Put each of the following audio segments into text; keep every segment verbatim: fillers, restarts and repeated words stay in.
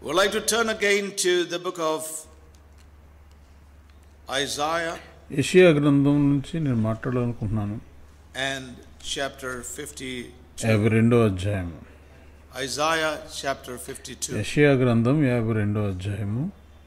I would like to turn again to the book of Isaiah. యెషయా గ్రంథం నుంచి నేను మాట్లాడాలనుకుంటున్నాను. And chapter fifty-two. యాభై రెండవ అధ్యాయం. Isaiah chapter fifty-two. యెషయా గ్రంథం యాభై రెండవ అధ్యాయము.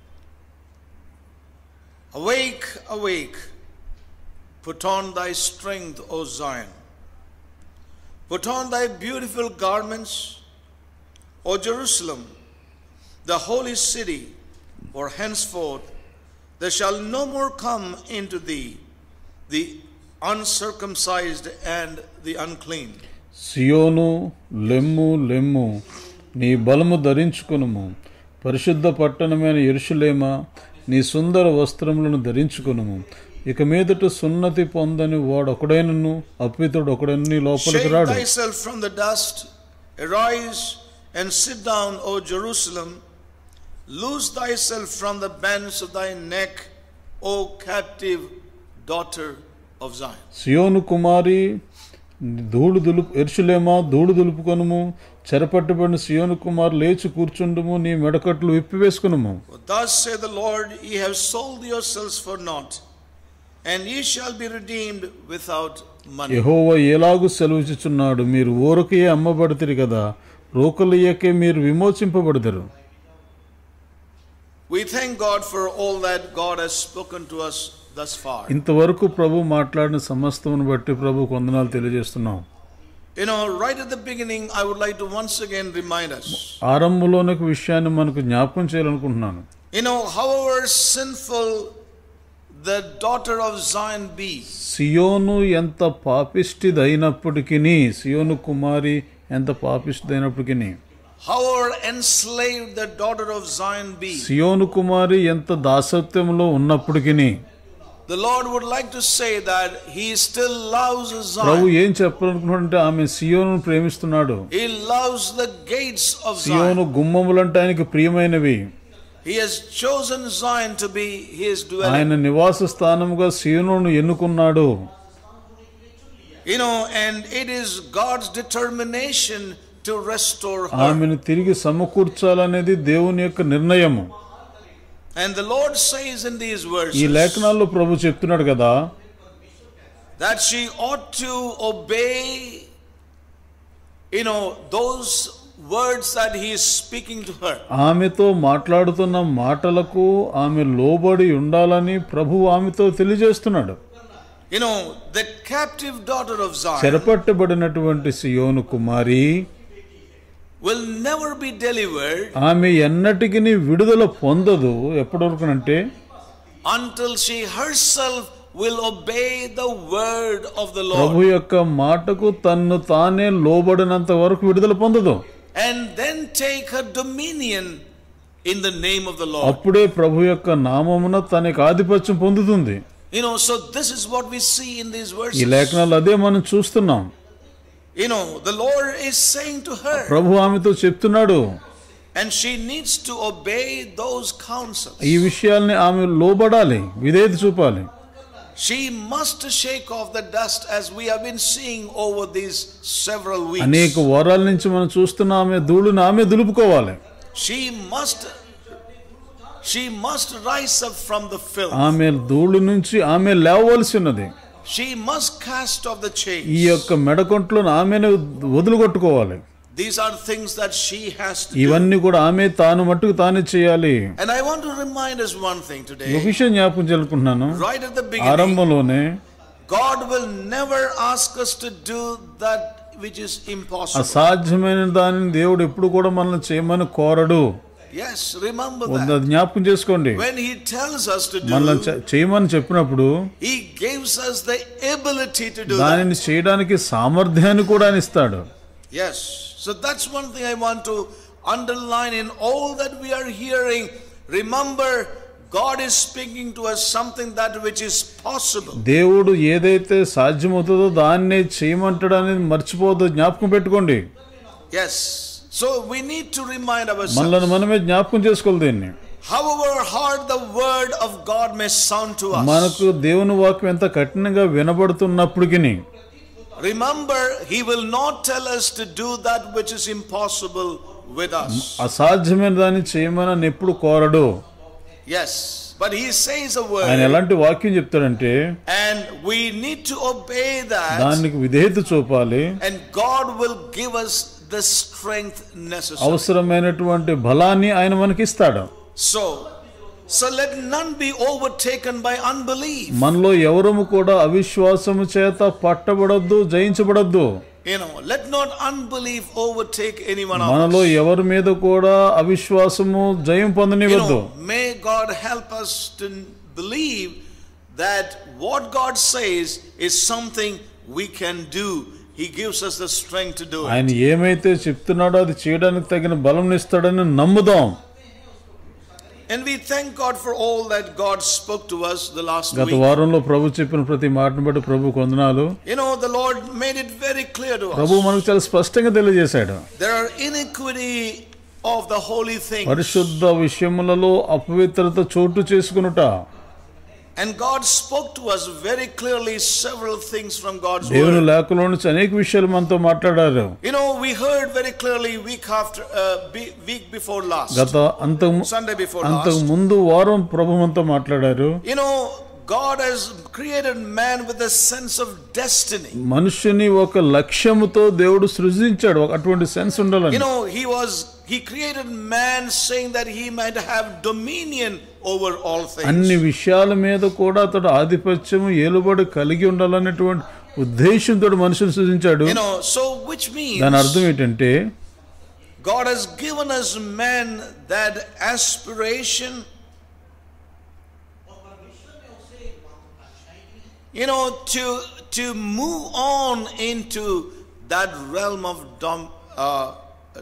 Awake, awake, put on thy strength, O Zion. Put on thy beautiful garments, O Jerusalem, the holy city, for henceforth there shall no more come into thee the uncircumcised and the unclean. సియోను లెమ్ము లెమ్ము, నీ బలము ధరించుకొనుము. పరిశుద్ధ పట్టణమైన యెరూషలేమా, నీ సుందర వస్త్రములను ధరించుకొనుము. ఇక మీదట సున్నతి పొందని వాడొకడైనను అప్పితుడు ఒకడైన నీ లోపలికి రాడు. Shake thyself from the dust, arise and sit down, O Jerusalem. Loose thyself from the bands of thy neck, O captive daughter of Zion. సియోను కుమారి, ధూళి దులుపు యెరూషలేమా ధూళి దులుపుకొనుము. చెరపట్టబడిన సియోను కుమారు లేచి కూర్చుండుము, నీ మెడకట్లు విప్పివేసుకొనుము. Thus saith the Lord, ye have sold yourselves for naught, and ye shall be redeemed without money. యెహోవా ఎలాగు సెలవిచ్చుచున్నాడు, మీరు ఊరకే అమ్మబడితిరి కదా, రోకలియకే మీరు విమోచింపబడతారు. We thank God for all that God has spoken to us thus far. ఇంతవరకు ప్రభు మాట్లాడిన సమస్తమును బట్టి ప్రభు వందనాలు తెలియజేస్తున్నాం. You know, right at the beginning, I would like to once again remind us. ఆరంభంలోనే ఒక విషయాన్ని మనకు జ్ఞాపకం చేయాలనుకుంటున్నాను. You know, however sinful the daughter of Zion be, సియోను ఎంత పాపిష్టిదైనప్పటికీ, సియోను కుమారి ఎంత పాపిష్టిదైనప్పటికీ, however enslaved the daughter of Zion be, సియోను కుమారి ఎంత దాసత్వంలో ఉన్నప్పటికీ, the Lord would like to say that he still loves Prabhu Zion. ఏం చెప్పాలనుకుంటున్నాడంటే ఆమె సియోను ప్రేమిస్తున్నాడు. He loves the gates of Zion Zion. గుమ్మములంటే ఆయనకి ప్రియమైనవి. He has chosen Zion to be his dwelling. ఆయన నివాస స్థానముగా సియోనును ఎన్నుకున్నాడు. You know, and it is God's determination to restore her. ఆమెను తిరిగి సమకూర్చాలనేది దేవుని యొక్క నిర్ణయము. And the Lord says in these ఈ verses లేఖనాల్లో ప్రభు చెప్తున్నాడు కదా, that she ought to obey, you know, those words that he is speaking to her. ఆమెతో మాట్లాడుతున్న మాటలకు ఆమె లోబడి ఉండాలని ప్రభు ఆమెతో తెలియజేస్తున్నాడు. You know, the captive daughter of Zion చెరపట్టబడినటువంటి Zion Kumari will never be delivered ఆమె ఎన్నటికి విడుదల పొందదు. ఎప్పటివరకునంటే until she herself will obey the word of the Prabhu Lord, యొక్క మాటకు తన్ను తానే లోబడినంత వరకు విడుదల పొందదు. and then take her dominion in the name of the Lord. అప్పుడే ప్రభు యొక్క నామమున తనకి ఆధిపత్యం పొందుతుంది. You know, so this is what we see in these ఈ verses. లేఖనాలు అదే మనం చూస్తున్నాం. You know, the Lord is saying to her, ప్రభు ఆమెతో చెప్తున్నాడు, and she needs to obey those counsels. ఈ విషయాల్ని ఆమె లోబడాలి, విధేయత చూపాలి. She must shake off the dust, as we have been seeing over these several అనేక weeks. వారాల నుంచి మనం చూస్తున్న ఆమె ధూళిని ఆమె దులుపుకోవాలి. She must she must rise up from the filth. ఆమె ధూళి నుంచి ఆమె లేవవలసి ఉన్నది. She must cast off the ఈ chains. యొక్క మెడకొంట్లను ఆమెను వదులుగొట్టుకోవాలి. These are things that she has to do. ఇవన్నీ కూడా ఆమె తాను మట్టుకు తానే చేయాలి. And I want to remind us one thing ఒక today. విషయం జ్ఞాపకం చేసుకుంటున్నాను. Right at the beginning, ఆరంభంలోనే God will never ask us to do that which is impossible. అసాధ్యమైన దానిని దేవుడు ఎప్పుడు కూడా మనల్ని చేయమని కోరడు. Yes, remember అది that. జ్ఞాపకం చేసుకోండి. When he tells us to మనల్ని do, చే- చేయమని చెప్పినప్పుడు he gives us the ability to do that. దానిని చేయడానికి సామర్థ్యాన్ని కూడా ఆయన ఇస్తాడు. Yes. So that's one thing I want to underline in all that we are hearing. Remember, God is speaking to us something that which is possible. దేవుడు ఏదైతే సాధ్యమవుతుందో దాన్నే చేయమంటాడు అనేది మర్చిపోవద్దు, జ్ఞాపకం పెట్టుకోండి. Yes. So we need to remind మనల్ని ourselves, మనమే జ్ఞాపకం చేసుకోవాలి దీన్ని. however hard the word of God may sound to us, మనకు దేవుని వాక్యం ఎంత కఠినంగా వినబడుతున్నప్పటికీ, remember, he will not tell us to do that which is impossible with us. అసాధ్యమైన దాన్ని చేయమని ఆయన ఎప్పుడు కోరడు. Yes, but he says a word. ఆయన ఎలాంటి వాక్యం చెప్తాడంటే, and we need to obey that. దానికి విధేయత చూపాలి. And God will give us the strength necessary. అవసరమైనటువంటి బలాన్ని ఆయన మనకి ఇస్తాడు. So So let none be overtaken by unbelief. మనలో ఎవరము కూడా అవిశ్వాసము చేత పట్టబడొద్దు, జయించబడొద్దు. You know, let not unbelief overtake anyone of us. మనలో ఎవరి మీద కూడా అవిశ్వాసము జయం పొందనివ్వద్దు. You know, may God help us to believe that what God says is something we can do. He gives us the strength to do it. ఆయన ఏమైతే చెప్తున్నాడో అది చేయడానికి తగిన బలం ఇస్తాడని నమ్ముదాం. And we thank God for all that God spoke to us the last week. గత వారంలో ప్రభు చెప్పిన ప్రతి మాటను బట్టి ప్రభువుకు వందనాలు. You know, the Lord made it very clear to us. ప్రభు మనకు చాలా స్పష్టంగా తెలియజేశాడు. There are iniquity of the holy things. పరిశుద్ధ విషయములలో అపవిత్రత చోటు చేసుకొనుట. And God spoke to us very clearly several things from God's word. దేవుని లేఖలో నుంచి అనేక విషయాలు మనతో మాట్లాడారు. You know, we heard very clearly week after uh, week before last. గత అంతకు Sunday before last. అంతకు ముందు వారం ప్రభు మనతో మాట్లాడారు. You know, God has created man with a sense of destiny. మనుషుని ఒక లక్ష్యముతో దేవుడు సృజించాడు. అటువంటి సెన్స్ ఉండాలని. You know, he was he created man saying that he might have dominion over all things. అన్ని విషయాల మీద కూడా అతడు ఆధిపత్యము ఏలుబడి కలిగి ఉండాలనేటువంటి ఉద్దేశంతో మనుషుని సృజించాడు. You know, so which means దాని అర్థం ఏంటంటే God has given us man that aspiration, you know, to to move on into that realm of dom, uh,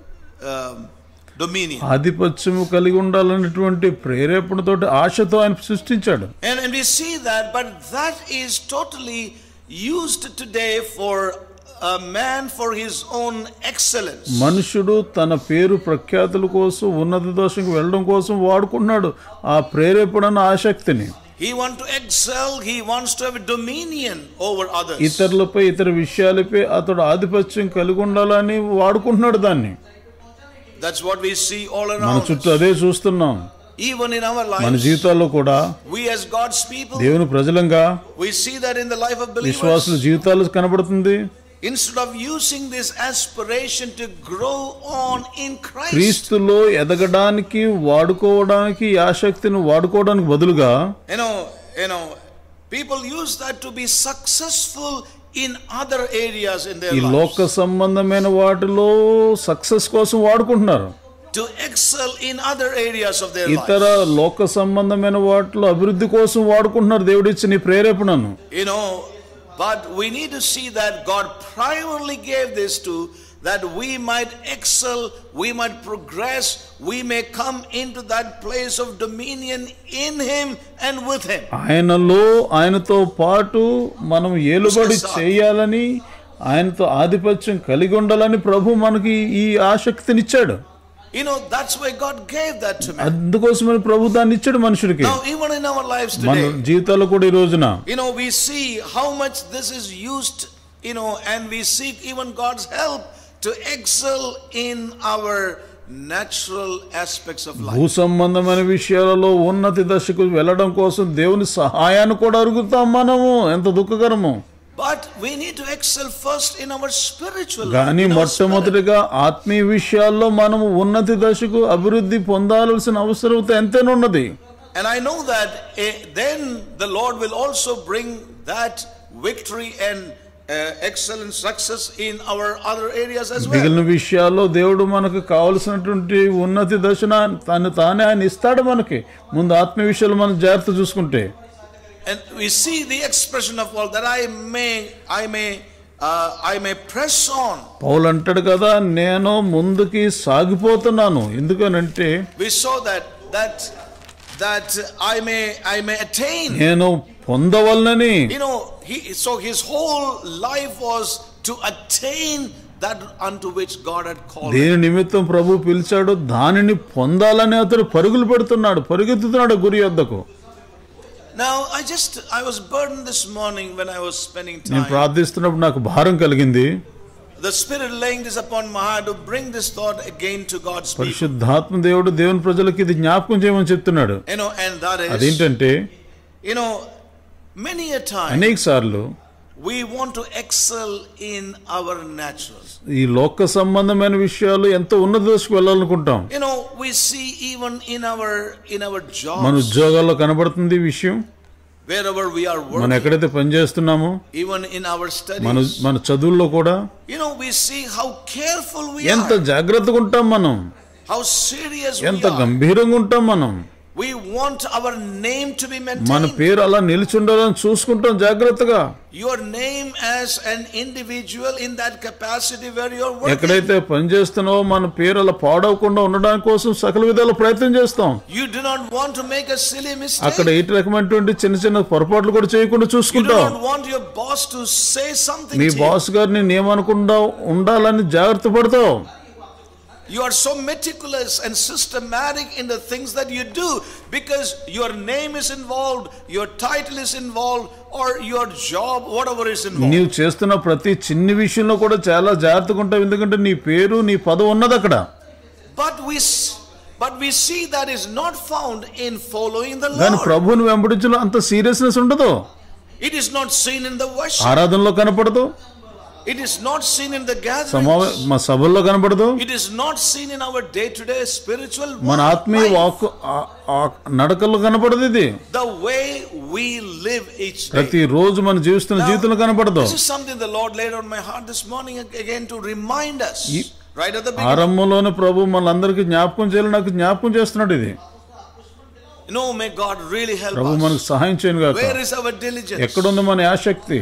uh, dominion. ఆధిపత్యము కలిగి ఉండాలనేటువంటి ప్రేరేపణతోటి ఆశతో ఆయన సృష్టించాడు. And, and we see that, but that is totally used today for a man for his own excellence. మనుషుడు తన పేరు ప్రఖ్యాతుల కోసం ఉన్నత దశకు వెళ్ళడం కోసం వాడుకున్నాడు ఆ ప్రేరేపణను, ఆసక్తిని. He wants to excel, he wants to have dominion over others. ఇతరులపై ఇతర విషయాలపై అతడు ఆధిపత్యం కలిగి ఉండాలని వాడుకుంటున్నాడు దాన్ని. That's what we see all around. మన చుట్టూ అదే చూస్తున్నాం. Even in our lives, మన జీవితాల్లో కూడా we as God's people, దేవుని ప్రజలంగా we see that in the life of believers. విశ్వాసుల జీవితాల్లో కనబడుతుంది. Instead of using this aspiration to grow on in Christ, క్రీస్తులో ఎదగడానికి వాడుకోవడానికి ఈ ఆసక్తిని వాడుకోవడానికి బదులుగా, you know, you know, people use that to be successful in other areas in their ఈ lives. లోక సంబంధమైన వాటిలో సక్సెస్ కోసం వాడుకుంటున్నారు. To excel in other areas of their ఇతర lives. లోక సంబంధమైన వాటిలో అభివృద్ధి కోసం వాడుకుంటున్నారు దేవుడిచ్చిన ఈ ప్రేరేపణను. You know, but we need to see that God primarily gave this to that we might excel, we might progress, we may come into that place of dominion in him and with him. ఆయనలో ఆయనతో పాటు మనం ఏలుబడి చేయాలని, ఆయనతో ఆధిపత్యం కలిగి ఉండాలని ప్రభు మనకి ఈ ఆసక్తినిచ్చాడు. You know, that's why God gave that to me. అందుకోసమని ప్రభు దాన్ని ఇచ్చాడు మనుషుడికి. Now even in our lives మన today, జీవితాల్లో కూడా ఈ రోజున you know, we see how much this is used, you know, and we seek even God's help to excel in our natural aspects of life. భూ సంబంధమైన విషయాలలో ఉన్నతి దశకు వెళ్ళడం కోసం దేవుని సహాయాన్ని కూడా అడుగుతాం మనము. ఎంత దుఃఖకరము. But we need to excel first in our spiritual life. కానీ మొట్టమొదటిగా ఆత్మీయ విషయాల్లో మనము ఉన్నతి దశకు అభివృద్ధి పొందాల్సిన అవసరత ఎంతైనా ఉన్నది. And I know that uh, then the Lord will also bring that victory and uh, excellent success in our other areas as well. మిగిలిన విషయాల్లో దేవుడు మనకు కావలసినటువంటి ఉన్నతి దశను తను తానే ఆయన ఇస్తాడు మనకి. ముందు ఆత్మీయ విషయాలు మనం జాగ్రత్త చూసుకుంటే. And we see the expression of Paul that I may, I may, uh, I may press on. పౌలు అంటాడు కదా, నేను ముందుకి సాగిపోతున్నాను. ఎందుకనంటే We saw that that that I may, I may attain. నేను పొందవలనని. You know, he so his whole life was to attain that unto which God had called him. దేని నిమిత్తం ప్రభు పిలిచాడు దానిని పొందాలని అతడు పరుగులు పెడుతున్నాడు, పరుగెత్తుతున్నాడు గురి వద్దకు. Now I just I was burdened this morning when I was spending నేను time. ప్రార్థిస్తున్నప్పుడు నాకు భారం కలిగింది. the Spirit laying this upon my heart to bring this thought again to God's people. పరిశుద్ధాత్మ దేవుడు దేవుని ప్రజలకు ఇది జ్ఞాపకం చేయమని చెప్తున్నాడు. You know, and that is, అదేంటంటే, you know, many a time అనేక సార్లు we want to excel in our natural. ఈ లోక సంబంధమైన విషయాలు ఎంతో ఉన్నత దశకు వెళ్ళాలనుకుంటాం. You know, we see even in our in our jobs. మన ఉద్యోగాల్లో కనబడుతుంది ఈ విషయం. Wherever we are working. మనం ఎక్కడైతే పని చేస్తున్నామో, even in our studies. మన మన చదువుల్లో కూడా you know, we see how careful we are. ఎంత జాగ్రత్తగా ఉంటాం మనం. How serious we are. ఎంత గంభీరంగా ఉంటాం మనం. We want our name to be maintained. మన పేరు అలా నిలిచుండాలని చూసుకుంటాం జాగ్రత్తగా. Your name as an individual in that capacity where you are working. ఎక్కడైతే పని చేస్తున్నావో మన పేరు అలా పాడవకుండా ఉండడానికి కోసం సకల విధాల ప్రయత్నం చేస్తాం. You do not want to make a silly mistake. అక్కడ ఏ రకమైనటువంటి చిన్న చిన్న పొరపాట్లు కూడా చేయకుండా చూసుకుంటాం. You do not want your boss to say something. మీ బాస్ గారిని నియమనకుండా ఉండాలని జాగ్రత్త పడతావు. You are so meticulous and systematic in the things that you do because your name is involved, your title is involved, or your job, whatever is involved. నీవు చేస్తున్న ప్రతి చిన్న విషయంలో కూడా చాలా జాగ్రత్తగా ఉంటావు, ఎందుకంటే నీ పేరు నీ పదవి ఉన్నది అక్కడ. But we but we see that is not found in following the Lord. కానీ ప్రభువుని వెంబడించడంలో అంత సీరియస్నెస్ ఉండదు. It is not seen in the worship. ఆరాధనలో కనపడదు. It is not seen in the gatherings. మా సభల్లో కనపడదు. It is not seen in our day to day spiritual walk. మన ఆత్మీయ వాక్ నడకల్లో కనపడదు ఇది. The way we live each day. ప్రతి రోజు మన జీవిస్తున్న జీవితంలో కనపడదు. This is something the Lord laid on my heart this morning again to remind us. Right at the beginning. ఆరంభంలోనే ప్రభు మనందరికీ జ్ఞాపకం చేయాలి, నాకు జ్ఞాపకం చేస్తున్నాడు ఇది. No, may God really help us. ప్రభు మనకు సహాయం చేయను గాక. Where is our diligence? ఎక్కడ ఉంది మన ఆసక్తి?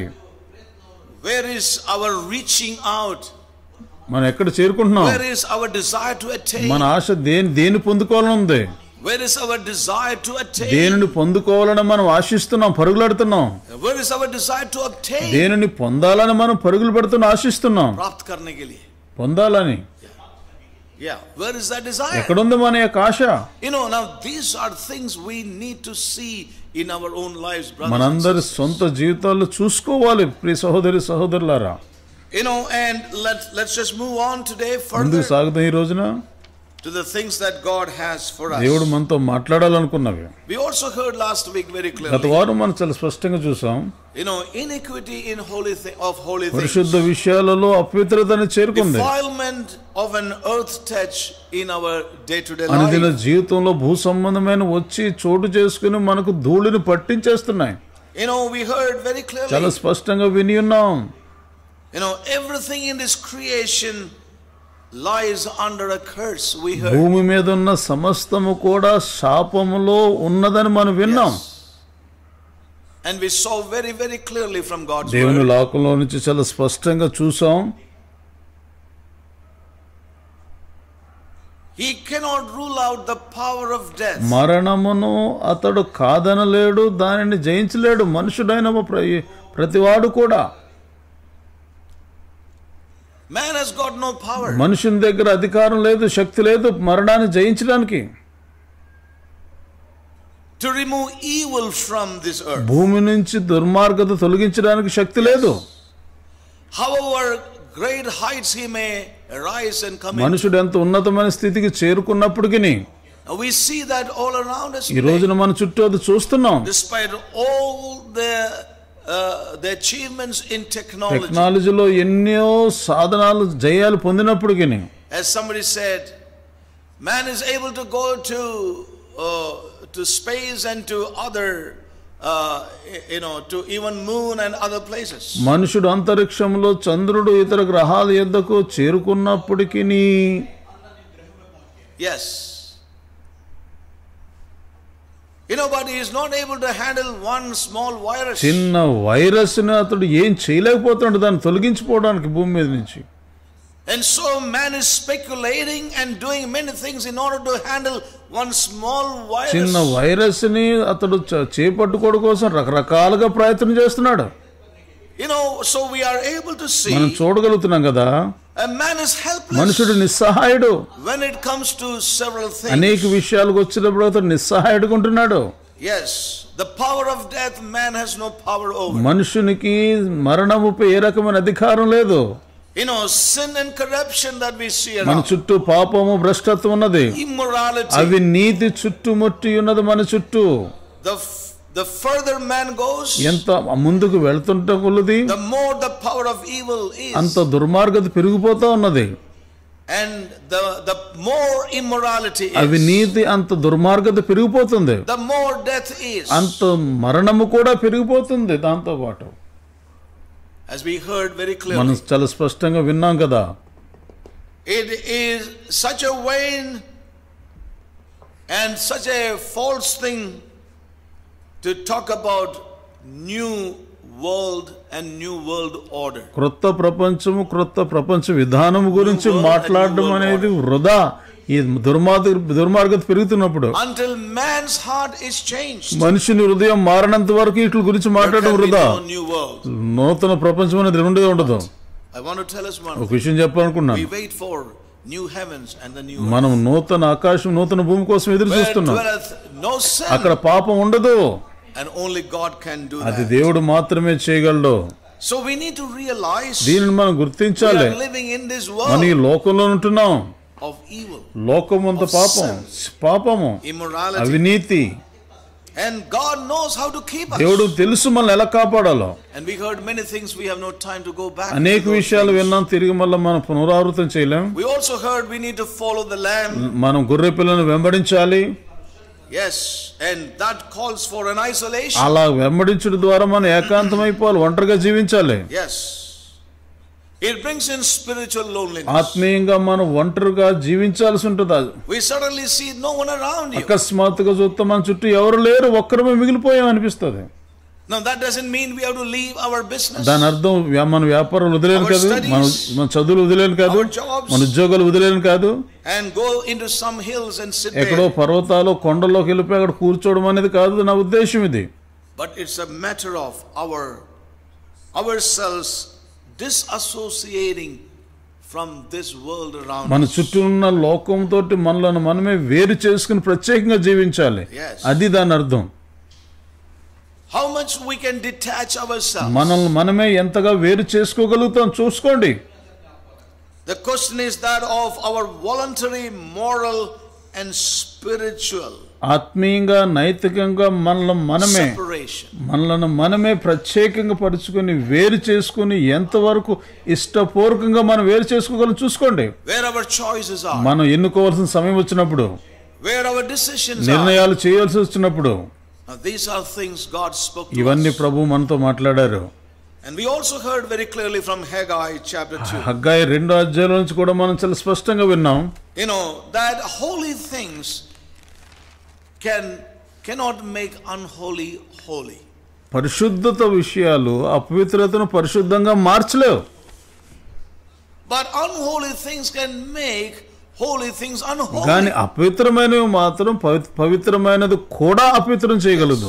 Where is our reaching out? మనం ఎక్కడ చేరుకుంటున్నాం? Where is our desire to attain? మన ఆశ దేని దేని పొందుకోవాలని ఉంది? Where is our desire to attain? దేనిని పొందుకోవాలని మనం ఆశిస్తున్నాం, పరుగులాడుతున్నాం. Where is our desire to obtain? దేనిని పొందాలని మనం పరుగులు పెడుతున్నాం, ఆశిస్తున్నాం. प्राप्त करने के लिए. పొందాలని. Yeah, where is that desire? ఎక్కడ ఉంది మన యొక్క ఆశ? You know, now these are things we need to see in our own lives, brothers. మనందరి సొంత జీవితాల్లో చూసుకోవాలి ప్రియ సహోదరి సహోదరులారా. You know, and let's let's just move on today further. ముందుకు సాగుదాం ఈ రోజున to the things that God has for us. దేవుడు మనతో మాట్లాడాలనుకున్నవి. We also heard last week very clearly. గత వారం మనం చాలా స్పష్టంగా చూసాం. You know, iniquity in holy thing of holy things. పరిశుద్ధ విషయాలలో అపవిత్రతని చేరుకుంది. Defilement of an earth touch in our day to day life. అనుదిన జీవితంలో భూ సంబంధమైన వచ్చి చోటు చేసుకుని మనకు ధూళిని పట్టించేస్తున్నాయి. You know, we heard very clearly. చాలా స్పష్టంగా విని ఉన్నాం. You know, everything in this creation lies under a curse. We heard. భూమి మీద ఉన్న సమస్తము కూడా శాపములో ఉన్నదని మనం విన్నాం. Yes. And we saw very very clearly from God's word. దేవుని వాక్యంలో నుంచి చాలా స్పష్టంగా చూసాం. He cannot rule out the power of death. మరణమును అతడు కాదనలేడు, దానిని జయించలేడు. మనుషుడైన ప్రతివాడు కూడా. Man has got no power. మనుషుని దగ్గర అధికారం లేదు, శక్తి లేదు మరణాన్ని జయించడానికి. To remove evil from this earth. భూమి నుంచి దుర్మార్గత తొలగించడానికి శక్తి లేదు. However great heights he may rise and come. మనుషుడు ఎంత ఉన్నతమైన స్థితికి చేరుకున్నప్పటికీ we see that all around us. ఈ రోజున మన చుట్టూ అది చూస్తున్నాం. Despite all the uh, the achievements in technology. టెక్నాలజీలో ఎన్నో సాధనాలు జయాలు పొందినప్పటికీ, as somebody said, man is able to go to uh, to space and to other uh, you know, to even moon and other places. మనుషుడు అంతరిక్షంలో చంద్రుడు ఇతర గ్రహాల యొద్దకు చేరుకున్నప్పటికీ, yes, you know, but he is not able to handle one small virus. చిన్న virus ని అతడు ఏం చేయలేకపోతున్నాడు దాన్ని తొలగించిపోవడానికి భూమి మీద నుంచి. And so man is speculating and doing many things in order to handle one small virus. చిన్న వైరస్ ని అతడు చేపట్టుకోవడం కోసం రకరకాలుగా ప్రయత్నం చేస్తున్నాడు. You know, so we are able to see. మనం చూడగలుగుతున్నాం కదా. A man is helpless. మనుషుడు నిస్సహాయుడు. When it comes to several things. అనేక విషయాలకు వచ్చినప్పుడు అతడు నిస్సహాయుడుగా ఉంటున్నాడు. Yes, the power of death man has no power over. మనుషునికి మరణముపై ఏ రకమైన అధికారం లేదు. You know, sin and corruption that we see మన around. చుట్టూ పాపము భ్రష్టత్వం ఉన్నది, Immorality. అవినీతి చుట్టుముట్టి ఉన్నది మన చుట్టూ. The f- the further man goes, ఎంత ముందుకు వెళ్తుంటే కొలది the more the power of evil అంత is, దుర్మార్గత పెరిగిపోతా ఉన్నది. and the the more immorality is, అవినీతి అంత దుర్మార్గత పెరిగిపోతుంది, the more death is. అంత మరణము కూడా పెరిగిపోతుంది. దాంతో పాటు As we heard very మనం clearly, చాలా స్పష్టంగా విన్నాం కదా, it is such a vain and such a false thing to talk about new world and new world order. క్రొత్త ప్రపంచము క్రొత్త ప్రపంచ విధానం గురించి మాట్లాడడం అనేది వృధా. ఈ దుర్మార్గ దుర్మార్గత పెరుగుతున్నప్పుడు Until man's heart is changed, మనిషిని హృదయం మారినంత వరకు వీటి గురించి there మాట్లాడడం can be వృధా. no new world. నూతన ప్రపంచం అనేది ఉండేది ఉండదు. I want to tell us one ఒక thing. విషయం చెప్పాలనుకున్నాను. We wait for new heavens and the new earth, మనం నూతన ఆకాశం నూతన భూమి కోసం ఎదురు where చూస్తున్నాం. dwelleth no అక్కడ sin, పాపం ఉండదు, and only God can do అది that. దేవుడు మాత్రమే చేయగలడు. So we need to realize దీనిని మనం we గుర్తించాలి. are living in this మనం ఈ world లోకంలో ఉంటున్నాం. of evil, లోకమంత పాపం, పాపము, immorality, అవినీతి. and God knows how to keep us. దేవుడు తెలుసు మనల్ని ఎలా కాపాడాలో. And we heard many things, we have no time to go back. అనేక into those విషయాలు things. విన్నాం, తిరిగి మళ్ళీ మనం పునరావృతం చేయలేం. We also heard we need to follow the Lamb. మనం గొర్రె పిల్లను వెంబడించాలి. Yes, and that calls for an isolation. అలా వెంబడించడం ద్వారా మనం ఏకాంతం అయిపోవాలి, ఒంటరిగా జీవించాలి. Yes. It brings in spiritual loneliness. ఆత్మీయంగా మనం ఒంటరిగా జీవించాల్సి ఉంటుంది. We suddenly see no one around you. అకస్మాత్తుగా చూస్తే మన చుట్టూ ఎవరు లేరు, ఒక్కరమే మిగిలిపోయాం అనిపిస్తుంది. Now that doesn't mean we have to leave our business, దాని అర్థం వ్యా- మన వ్యాపారం వదిలేను కాదు, మన మన చదువులు వదిలేను కాదు, our jobs, మన ఉద్యోగాలు వదిలేను కాదు, and go into some hills and sit ఎక్కడో there. పర్వతాలు కొండల్లోకి వెళ్ళిపోయి అక్కడ కూర్చోవడం అనేది కాదు నా ఉద్దేశం ఇది. But it's a matter of our ourselves disassociating from this world around మన us. చుట్టూ ఉన్న లోకంతో మనలను మనమే వేరు చేసుకుని ప్రత్యేకంగా జీవించాలి. Yes. అది దాని అర్థం. How much we can detach ourselves. మనల్ని మనమే ఎంతగా వేరు చేసుకోగలుగుతాం చూసుకోండి. The question is that of our voluntary, moral and spiritual ఆత్మీయంగా నైతికంగా మనల్ని మనమే separation. మనలను మనమే ప్రత్యేకంగా పరుచుకొని వేరు చేసుకుని ఎంతవరకు ఇష్టపూర్వకంగా మనం వేరు చేసుకోగలం చూసుకోండి. Where our choices are, మనం ఎన్నుకోవాల్సిన సమయం వచ్చినప్పుడు, where our decisions are. నిర్ణయాలు చేయాల్సి వచ్చినప్పుడు, Now these are things God spoke to ఇవన్నీ us. ప్రభు మనతో మాట్లాడారు. And we also heard very clearly from Haggai chapter two. హగ్గయి రెండో అధ్యాయం నుంచి కూడా మనం చాలా స్పష్టంగా విన్నాం. You know that holy things can cannot make unholy holy. పరిశుద్ధత విషయాలు అపవిత్రతను పరిశుద్ధంగా మార్చలేవు. But unholy things can make holy things unholy. కానీ అపవిత్రమైనవి మాత్రం పవి- పవిత్రమైనది కూడా అపవిత్రం చేయగలదు.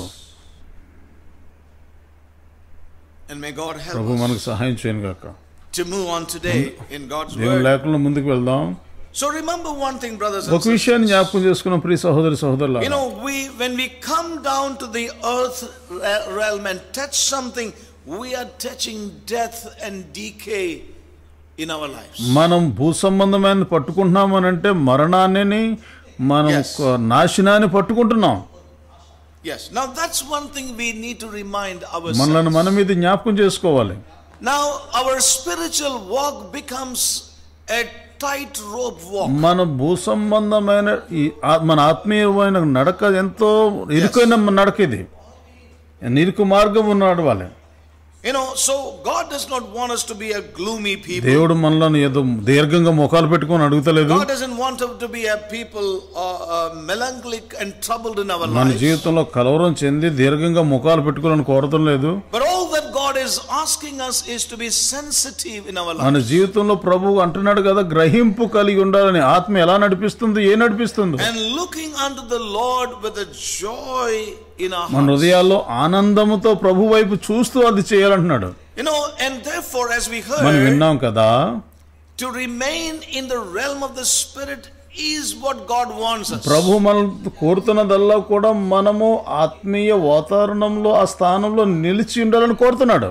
And may God help Prabhu us మనకు సహాయం చేయను గాక. to move on today in God's దేవుని word. లేఖలో ముందుకు వెళ్దాం. So remember one thing, brothers and ఒక sisters. విషయాన్ని జ్ఞాపకం చేసుకున్నాం ప్రియ సహోదరి సహోదరులారా. You know, we when we come down to the earth re- realm and touch something, we are touching death and decay in our lives. మనం భూ సంబంధమైన పట్టుకుంటున్నామనంటే మరణాన్ని మనం Yes. నాశనాన్ని పట్టుకుంటున్నాం. Yes. Now that's one thing we need to remind ourselves. మనల్ని మనం ఇది జ్ఞాపకం చేసుకోవాలి. Now our spiritual walk becomes a tight rope walk. మన భూ సంబంధమైన ఈ ఆ- మన ఆత్మీయమైన నడక ఎంతో ఇరుకైన నడక ఇది. ఇరుకు మార్గం నడవాలి. You know, so God does not want us to be a gloomy people. దేవుడు మనలను ఏదో దీర్ఘంగా ముఖాలు పెట్టుకొని అడుగుతలేదు. God doesn't want us to be a people uh, uh, melancholic and troubled in our మన lives. జీవితంలో కలవరం చెంది దీర్ఘంగా ముఖాలు పెట్టుకోవాలని కోరటం లేదు. But all that God is asking us is to be sensitive in our మన lives. జీవితంలో ప్రభువు అంటున్నాడు కదా, గ్రహింపు కలిగి ఉండాలని. ఆత్మ ఎలా నడిపిస్తుంది, ఏ నడిపిస్తుంది? And looking unto the Lord with a joy in our మన hearts. హృదయాల్లో ఆనందముతో ప్రభు వైపు చూస్తూ అది చేయాలంటున్నాడు. You know, and therefore, as we మనం heard, విన్నాం కదా, to remain in the realm of the Spirit is what God wants us. ప్రభు మనం కోరుతున్నదల్లా కూడా మనము ఆత్మీయ వాతావరణంలో ఆ స్థానంలో నిలిచి ఉండాలని కోరుతున్నాడు.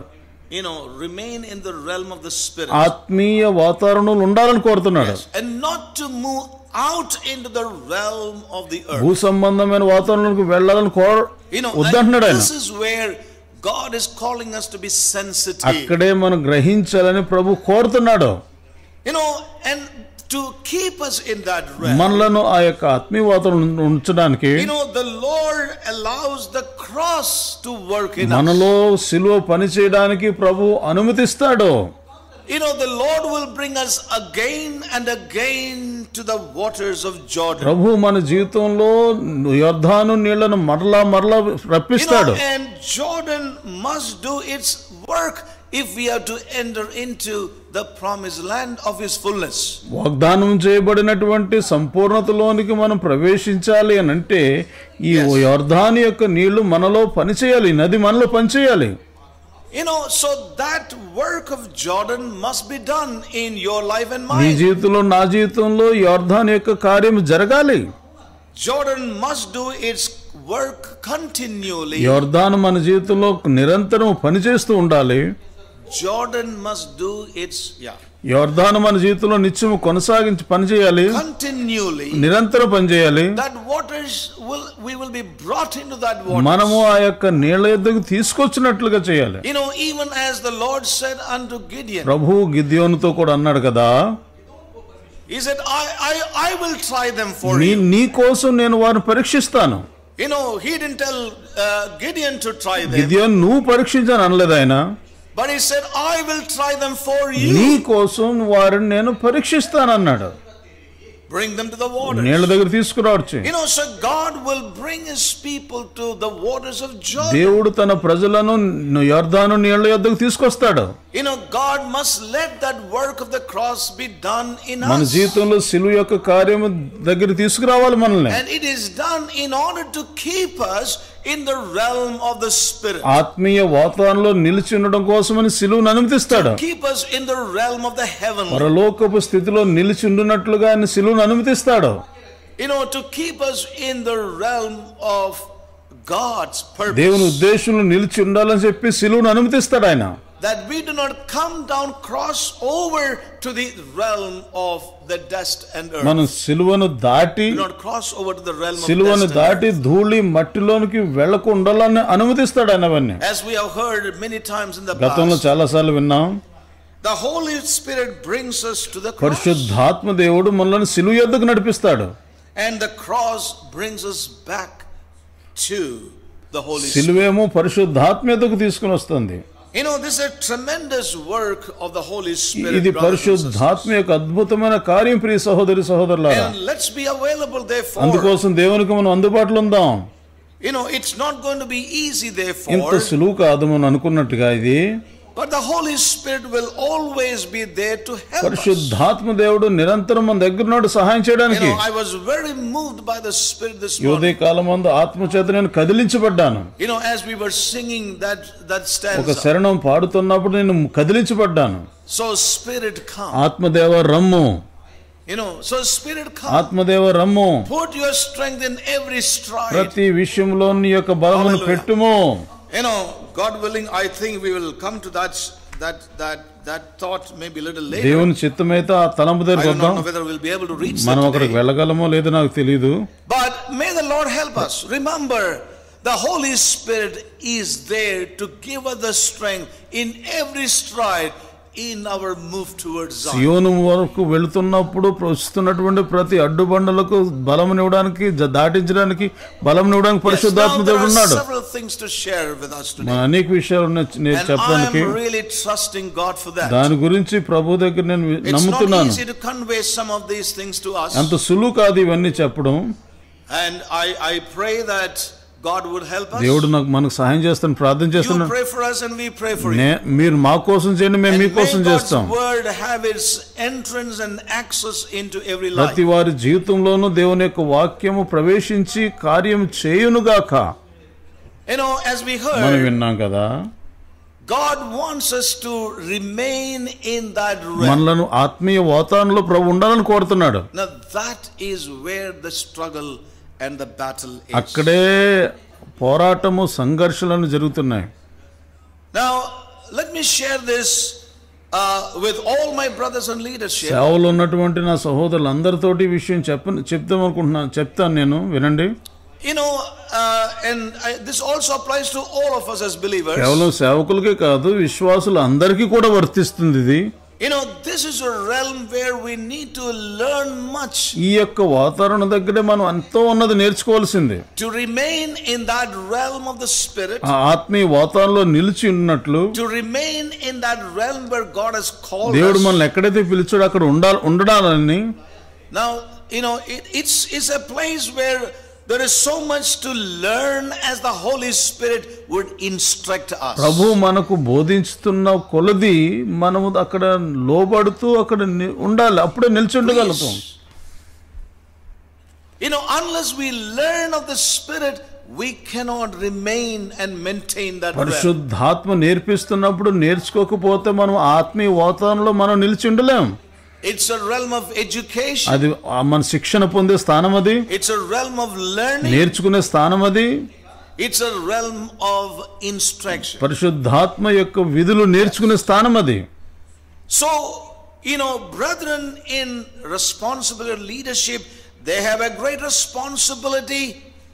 you know, remain in the realm of the Spirit. ఆత్మీయ వాతావరణంలో ఉండాలని కోరుతున్నాడు. Yes. And not to move out into the realm of the earth. భూ సంబంధమైన వాతావరణంలోకి వెళ్ళాలని కోర You know, వద్దంటున్నాడు ఆయన. this is where God is calling us to be sensitive. అక్కడే మనం గ్రహించాలని ప్రభు కోరుతున్నాడు. You know, and to keep us in that realm. మనలను ఆ యొక్క ఆత్మీయ వాతావరణం ఉంచడానికి You know, the Lord allows the cross to work in us. మనలో సిలువ పని చేయడానికి ప్రభు అనుమతిస్తాడు. You know, the Lord will bring us again and again to the waters of Jordan. ప్రభు మన జీవితంలో యొర్దాను నీళ్లను మరలా మరలా రప్పిస్తాడు. You know, and Jordan must do its work if we are to enter into the promised land of his fullness. వాగ్దానం చేయబడినటువంటి సంపూర్ణతలోనికి మనం ప్రవేశించాలి అని అంటే ఈ యొర్దాను యొక్క నీళ్లు మనలో పనిచేయాలి, నది మనలో పనిచేయాలి. You know, so that work of Jordan must be done in your life and నీ mine. జీవితంలో నా జీవితంలో యొర్దాను యొక్క కార్యం జరగాలి. Jordan must do its work continually. యొర్దాను మన జీవితంలో నిరంతరం పనిచేస్తూ ఉండాలి. Jordan must do its yeah యొర్దాను మన జీవితంలో నిత్యము కొనసాగించి పనిచేయాలి, continually. నిరంతరం పనిచేయాలి. That waters will we will be brought into that water. మనము ఆ యొక్క నీళ్ల యొద్దకు తీసుకొచ్చినట్లుగా చేయాలి. You know, even as the Lord said unto Gideon. ప్రభు గిద్యోనుతో కూడా అన్నాడు కదా, He said, I I I will try them for నీ you. నీ కోసం నేను వారిని పరీక్షిస్తాను. You know, he didn't tell uh, Gideon to try them. గిద్యోను నువ్వు పరీక్షించని అనలేదు ఆయన, But he said, I will try them for నీ you. కోసం వారిని నేను పరీక్షిస్తానన్నాడు. Bring them to the water. నీళ్ల దగ్గర తీసుకురావచ్చు. You know, so God will bring his people to the waters of Jordan. దేవుడు తన ప్రజలను యొర్దాను నీళ్ల యొద్దకు తీసుకొస్తాడు. You know, God must let that work of the cross be done in మన us. జీవితంలో సిలువ యొక్క కార్యము దగ్గర తీసుకురావాలి మనల్ని. And it is done in order to keep us in the realm of the Spirit. ఆత్మీయ వాతావరణంలో నిలిచి ఉండడం కోసమని సిలువను అనుమతిస్తాడు. Keep us in the realm of the heavenly. పరలోకపు స్థితిలో నిలిచి ఉండునట్లుగా ఆయన సిలువను అనుమతిస్తాడు. You know, to keep us in the realm of God's purpose. దేవుని ఉద్దేశంలో నిలిచి ఉండాలని చెప్పి సిలువను అనుమతిస్తాడు ఆయన. That we do not come down, cross over to the realm of the dust and earth. మనం సిలువను దాటి Do not cross over to the realm of సిలువను dust దాటి and earth. ధూళి మట్టిలోనికి వెళ్ళకుండా ఉండాలని అనుమతిస్తాడు ఆయన అవన్నీ. As we have heard many times in the గతంలో past, చాలా సార్లు విన్నాం, the Holy Spirit brings us to the cross. పరిశుద్ధాత్మ దేవుడు మనల్ని సిలువ యొద్దకు నడిపిస్తాడు. And the cross brings us back to the Holy Spirit. సిలువేమో పరిశుద్ధాత్మ యొద్దకు తీసుకుని వస్తుంది. You know, this is a tremendous work of the Holy Spirit. ఇది brothers and sisters. పరిశుద్ధాత్మ యొక్క అద్భుతమైన కార్యం ప్రియ సహోదరి సహోదరులారా. And let's be available therefore. అందుకోసం దేవునికి మనం అందుబాటులో ఉందాం. You know, it's not going to be easy ఇంత therefore. సులువు కాదు మనం అనుకున్నట్టుగా ఇది. But the Holy Spirit will always be there to help us. పరిశుద్ధాత్మ దేవుడు నిరంతరం మన దగ్గర ఉన్నాడు సహాయం You చేయడానికి. know, I was very moved by the Spirit this ఈ morning. ఉదయ కాలం మందు ఆత్మ చేత నేను కదిలించబడ్డాను. You know, as we were singing that that ఒక stanza. శరణం పాడుతున్నప్పుడు నేను కదిలించబడ్డాను. So Spirit come. ఆత్మదేవ rum, You know, so Spirit come. ఆత్మదేవ rum, Put your strength in every stride. ప్రతి విషయంలో నీ యొక్క బలమును Hallelujah. పెట్టుము. You know, God willing, I think we will come to that that that that thought maybe a little later. దేవుని చిత్తమైతే ఆ తలంపు I దగ్గరికి do not వద్దాం. know whether we'll be able to reach మనం that అక్కడికి today. వెళ్ళగలమో లేదో నాకు తెలియదు. But may the Lord help us. Remember, the Holy Spirit is there to give us the strength in every stride in our move towards Zion. సియోను వరకు వెళుతున్నప్పుడు వస్తున్నటువంటి ప్రతి అడ్డుబండలకు బలమునివ్వడానికి జ- దాటించడానికి బలమునివ్వడానికి Yes, now పరిశుద్ధాత్మ there దేవుడు are ఉన్నాడు. several things to share with us మన today. అనేక విషయాలు ఉన్నాయి నేను And I చెప్పడానికి. am really trusting God for that. దాని గురించి ప్రభు దగ్గర నేను వి- It's not నమ్ముతున్నాను. easy to convey some of these things to us. అంత సులువు కాదు ఇవన్నీ చెప్పడం. And I, I pray that God would help us. దేవుడు నాకు మనకు సహాయం చేస్తాను ప్రార్థన You చేస్తున్నాను. pray for us and we pray for you. నే- మీరు మా కోసం చేయండి, మేము And మీ may కోసం God's చేస్తాం. word have its entrance and access into every life. ప్రతి వారి జీవితంలోనూ దేవుని యొక్క వాక్యము ప్రవేశించి కార్యం చేయునుగాక. You know, as we మనం heard, విన్నాం కదా, God wants us to remain in that realm. మనలను ఆత్మీయ వాతావరణంలో ప్రభు ఉండాలని కోరుతున్నాడు. Now that is where the struggle and the battle is. అక్కడే పోరాటము సంఘర్షణలు జరుగుతున్నాయి. Now, let me share this uh, with all my brothers in leadership. సేవలో ఉన్నటువంటి నా సహోదరులందరితోటి ఈ విషయం చెప్ప చెప్తాం అనుకుంటున్నాను చెప్తాను నేను వినండి. You know, uh, and I, this also applies to all of us as believers. కేవలం సేవకులకే కాదు విశ్వాసులు అందరికీ కూడా వర్తిస్తుంది ఇది. You know, this is a realm where we need to learn much. ఈ యొక్క వాతావరణం దగ్గరే మనం ఎంతో ఉన్నది నేర్చుకోవాల్సింది. To remain in that realm of the spirit. ఆ ఆత్మీయ వాతావరణంలో నిలిచి ఉన్నట్లు. To remain in that realm where God has called us. దేవుడు మనల్ని ఎక్కడైతే పిలిచాడో అక్కడ ఉండాలి ఉండడాలని. Now, you know, it, it's it's a place where there is so much to learn as the Holy Spirit would instruct us. ప్రభు మనకు బోధించుతున్న కొలది మనము అక్కడ లోబడుతూ అక్కడ ఉండాలి, అప్పుడే నిలిచి ఉండగలుగుతాం. You know, unless we learn of the Spirit, we cannot remain and maintain that realm. పరిశుద్ధాత్మ నేర్పిస్తున్నప్పుడు నేర్చుకోకపోతే మనం ఆత్మీయ వాతావరణంలో మనం నిలిచి ఉండలేం. It's a realm of education. అది మన శిక్షణ పొందే స్థానం అది. It's a realm of learning. నేర్చుకునే స్థానం అది. It's a realm of instruction. పరిశుద్ధాత్మ యొక్క విధులు నేర్చుకునే స్థానం అది. So, you know, brethren in responsible leadership, they have a great responsibility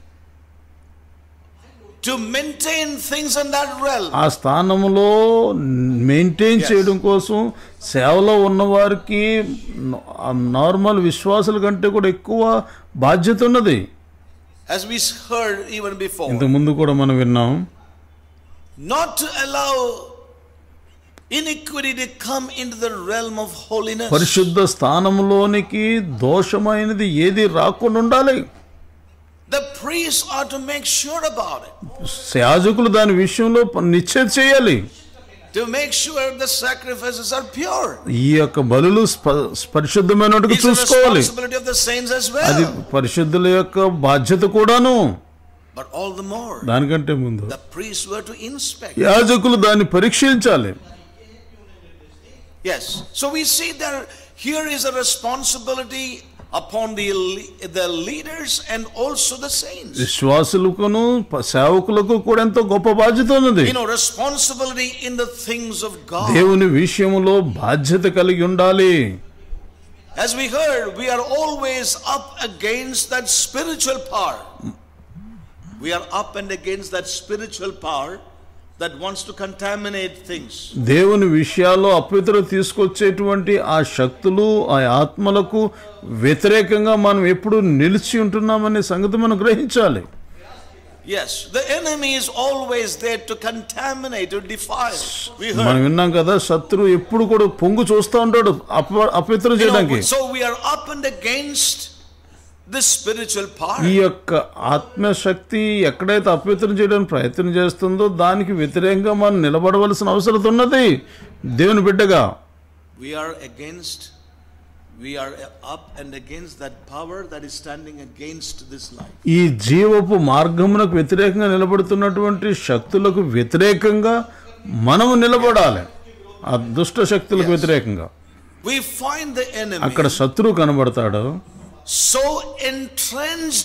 to maintain things in that realm. ఆ స్థానంలో మెయింటైన్ చేయడం కోసం సేవలో ఉన్నవారికి నార్మల్ విశ్వాసుల కంటే కూడా ఎక్కువ బాధ్యత ఉన్నది. As we heard even before. ఇంత ముందు కూడా మనం విన్నాం. Not to allow iniquity to come into the realm of holiness. పరిశుద్ధ స్థానంలోనికి దోషమైనది ఏది రాకుండా ఉండాలి. The priests are to make sure about it. యాజకులు దాని విషయంలో నిశ్చయం చేయాలి. To make sure the sacrifices are pure. ఈ యొక్క బలులు పరిశుద్ధమైనట్టుగా చూసుకోవాలి. It's the responsibility of the saints as well. అది పరిశుద్ధుల యొక్క బాధ్యత కూడాను. But all the more, దానికంటే ముందు the priests were to inspect. యాజకులు దాన్ని పరీక్షించాలి. Yes. So we see that here is a responsibility upon the the leaders and also the saints. విశ్వాసులకును సేవకులకు కూడా ఎంతో గొప్ప బాధ్యత ఉన్నది. You know, responsibility in the things of God. దేవుని విషయములో బాధ్యత కలిగి ఉండాలి. As we heard, we are always up against that spiritual power. We are up and against that spiritual power that wants to contaminate things. దేవుని విషయాల్లో అపవిత్రత తీసుకొచ్చేటువంటి ఆ శక్తులు ఆ ఆత్మలకు వ్యతిరేకంగా మనం ఎప్పుడు నిలిచి ఉంటున్నామనే సంగతి మనం గ్రహించాలి. Yes, the enemy is always there to contaminate, to defile. We heard. మనం విన్నాం కదా, శత్రువు ఎప్పుడు కూడా పొంగు చూస్తూ ఉంటాడు అపవిత్రం చేయడానికి. So we are up and against this spiritual power. ఈ యొక్క ఆత్మశక్తి ఎక్కడైతే అపవిత్రం చేయడానికి ప్రయత్నం చేస్తుందో దానికి వ్యతిరేకంగా మనం నిలబడవలసిన అవసరం ఉన్నది దేవుని బిడ్డగా. We are against, we are up and against that power that is standing against this life. ఈ జీవపు మార్గమునకు వ్యతిరేకంగా నిలబడుతున్నటువంటి శక్తులకు వ్యతిరేకంగా మనము నిలబడాలి. ఆ దుష్ట శక్తులకు వ్యతిరేకంగా. We find the enemy అక్కడ శత్రువు కనబడతాడు. So entrenched,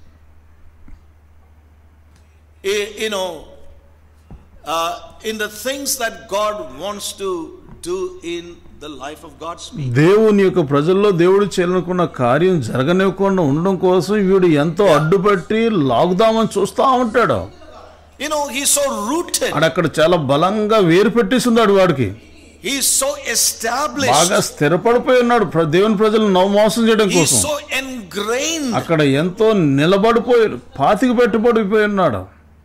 you know, uh, in the things that God wants to do in the life of God's people. దేవుని యొక్క ప్రజల్లో దేవుడు చేయాలనుకున్న కార్యం జరగనివ్వకుండా ఉండడం కోసం వీడు ఎంతో అడ్డుపట్టి లాగుదామని చూస్తూ ఉంటాడు. You know, he's so rooted. అక్కడ చాలా బలంగా వేరు పెట్టేస్తున్నాడు వాడికి. He is so established. బాగా స్థిరపడిపోయి ఉన్నాడు దేవుని ప్రజలను మోసం చేయడం కోసం. He is so ingrained. అక్కడ ఎంతో నిలబడిపోయి పాతికి పెట్టుబడిపోయి ఉన్నాడు.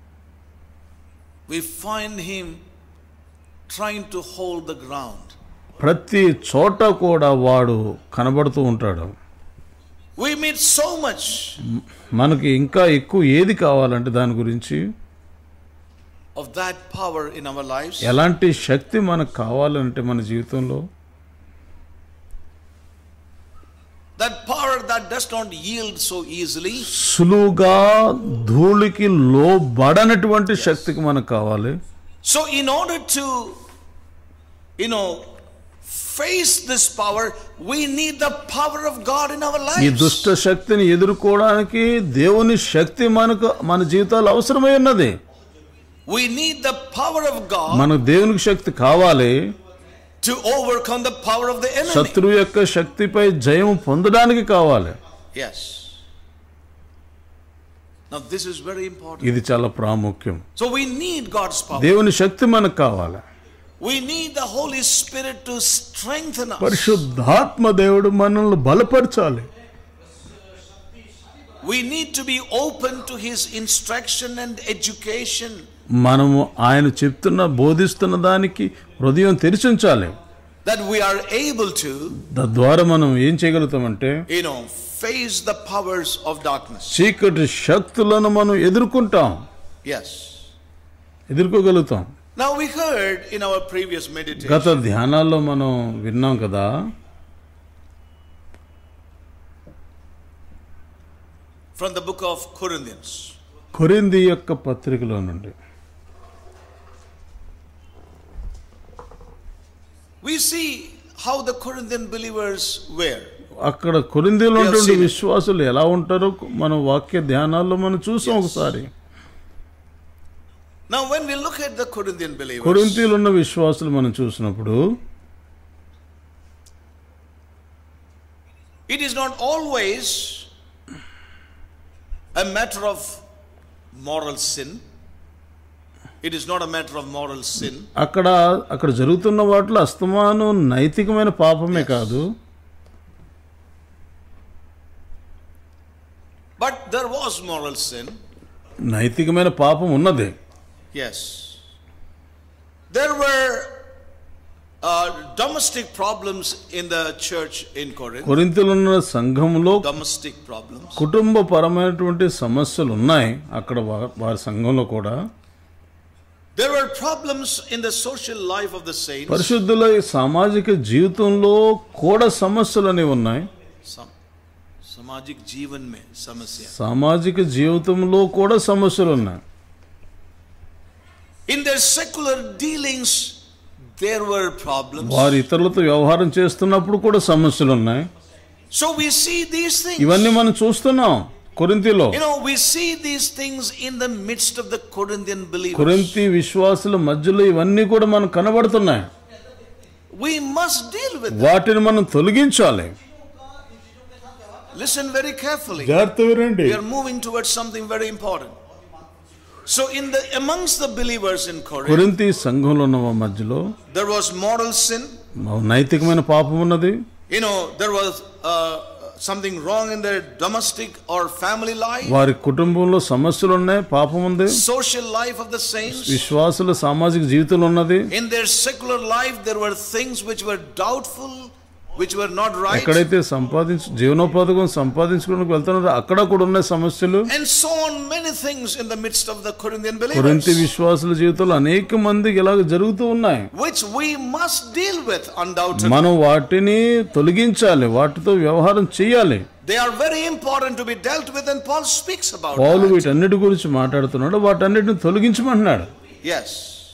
We find him trying to hold the ground. ప్రతి చోట కూడా వాడు కనబడుతూ ఉంటాడు. We meet so much. మనకి ఇంకా ఎక్కువ ఏది కావాలంటే దాని గురించి of that power in our lives. ఎలాంటి శక్తి మనకు కావాలంటే మన జీవితంలో that power that does not yield so easily. సులువుగా ధూళికి లోబడనటువంటి శక్తికి మనకు కావాలి. So in order to, you know, face this power, we need the power of God in our lives. ఈ దుష్ట శక్తిని ఎదుర్కోవడానికి దేవుని శక్తి మనకు మన జీవితాల్లో అవసరమై ఉన్నది. We need the power of God మనకు దేవునికి శక్తి కావాలి to overcome the power of the enemy. శత్రువు యొక్క శక్తిపై జయం పొందడానికి కావాలి. Yes. Now this is very important. ఇది చాలా ప్రాముఖ్యం. So we need God's power. దేవుని శక్తి మనకు కావాలి. We need the Holy Spirit to strengthen us. పరిశుద్ధాత్మ దేవుడు మనల్ని బలపరచాలి. We need to be open to his instruction and education. మనము ఆయన చెప్తున్న బోధిస్తున్న దానికి హృదయం తెరిచి ఉంచాలి. That we are able to, తద్వారా మనం ఏం చేయగలుగుతామంటే, you know, face the powers of darkness. చీకటి శక్తులను మనం ఎదుర్కొంటాం. Yes. ఎదుర్కోగలుగుతాం. Now we heard in our previous meditation. గత ధ్యానాల్లో మనం విన్నాం కదా, from the book of Corinthians. కొరింథీ యొక్క పత్రికలో నుండి we see how the Corinthian believers were. అక్కడ కొరింథీలో ఉన్నటువంటి విశ్వాసులు ఎలా ఉంటారో మనం వాక్య ధ్యానాల్లో మనం చూసాం ఒకసారి. Now when we look at the Corinthian believers, కొరింథీలో ఉన్న విశ్వాసులు మనం చూసినప్పుడు, it is not always a matter of moral sin. It is not a matter of moral sin. అక్కడ అక్కడ జరుగుతున్న వాటిలో అస్తమానం నైతికమైన పాపమే కాదు. But there was moral sin. నైతికమైన పాపం ఉన్నది. Yes. There were uh, domestic problems in the church in Corinth. కొరింథీలో ఉన్న సంఘంలో Domestic problems. కుటుంబపరమైనటువంటి సమస్యలు ఉన్నాయి అక్కడ వారి సంఘంలో కూడా. There were problems in the social life of the saints. పరిశుద్ధుల సామాజిక జీవితంలో కూడా సమస్యలు అనేవి ఉన్నాయి. सामाजिक जीवन में समस्या. సామాజిక జీవితంలో కూడా సమస్యలు ఉన్నాయి. In their secular dealings there were problems. వారు ఇతరులతో వ్యవహారం చేస్తున్నప్పుడు కూడా సమస్యలు ఉన్నాయి. So we see these things. ఇవన్నీ మనం చూస్తున్నాం కొరింథీలో. You know, we see these things in the midst of the Corinthian believers. కొరింథీ విశ్వాసుల మధ్యలో ఇవన్నీ కూడా మనకు కనబడుతున్నాయి. We must deal with them. వాటిని మనం తొలగించాలి. Listen very carefully. జాగ్రత్తగా వినండి. We are moving towards something very important. So in the amongst the believers in Corinth, కొరింథీ సంఘంలో ఉన్న మధ్యలో there was moral sin. నైతికమైన పాపం ఉన్నది. You know, there was uh, something wrong in their domestic or family life. వారి కుటుంబంలో సమస్యలు ఉన్నాయి, పాపం ఉంది. Social life of the saints. విశ్వాసుల సామాజిక జీవితంలో ఉన్నది. In their secular life there were things which were doubtful, which were not right. ఎక్కడైతే సంపాదించు జీవనోపాధకం సంపాదించుకోవడానికి వెళ్తున్నారో అక్కడ కూడా ఉన్న సమస్యలు. And so on many things in the midst of the Corinthian believers. కొరింథీ విశ్వాసుల జీవితంలో అనేక మందికి ఇలాగ జరుగుతూ ఉన్నాయి. Which we must deal with undoubtedly. మనం వాటిని తొలగించాలి, వాటితో వ్యవహారం చేయాలి. They are very important to be dealt with and Paul speaks about Paul that. వీటన్నిటి గురించి మాట్లాడుతున్నాడు, వాటన్నిటిని తొలగించమంటున్నాడు. Yes.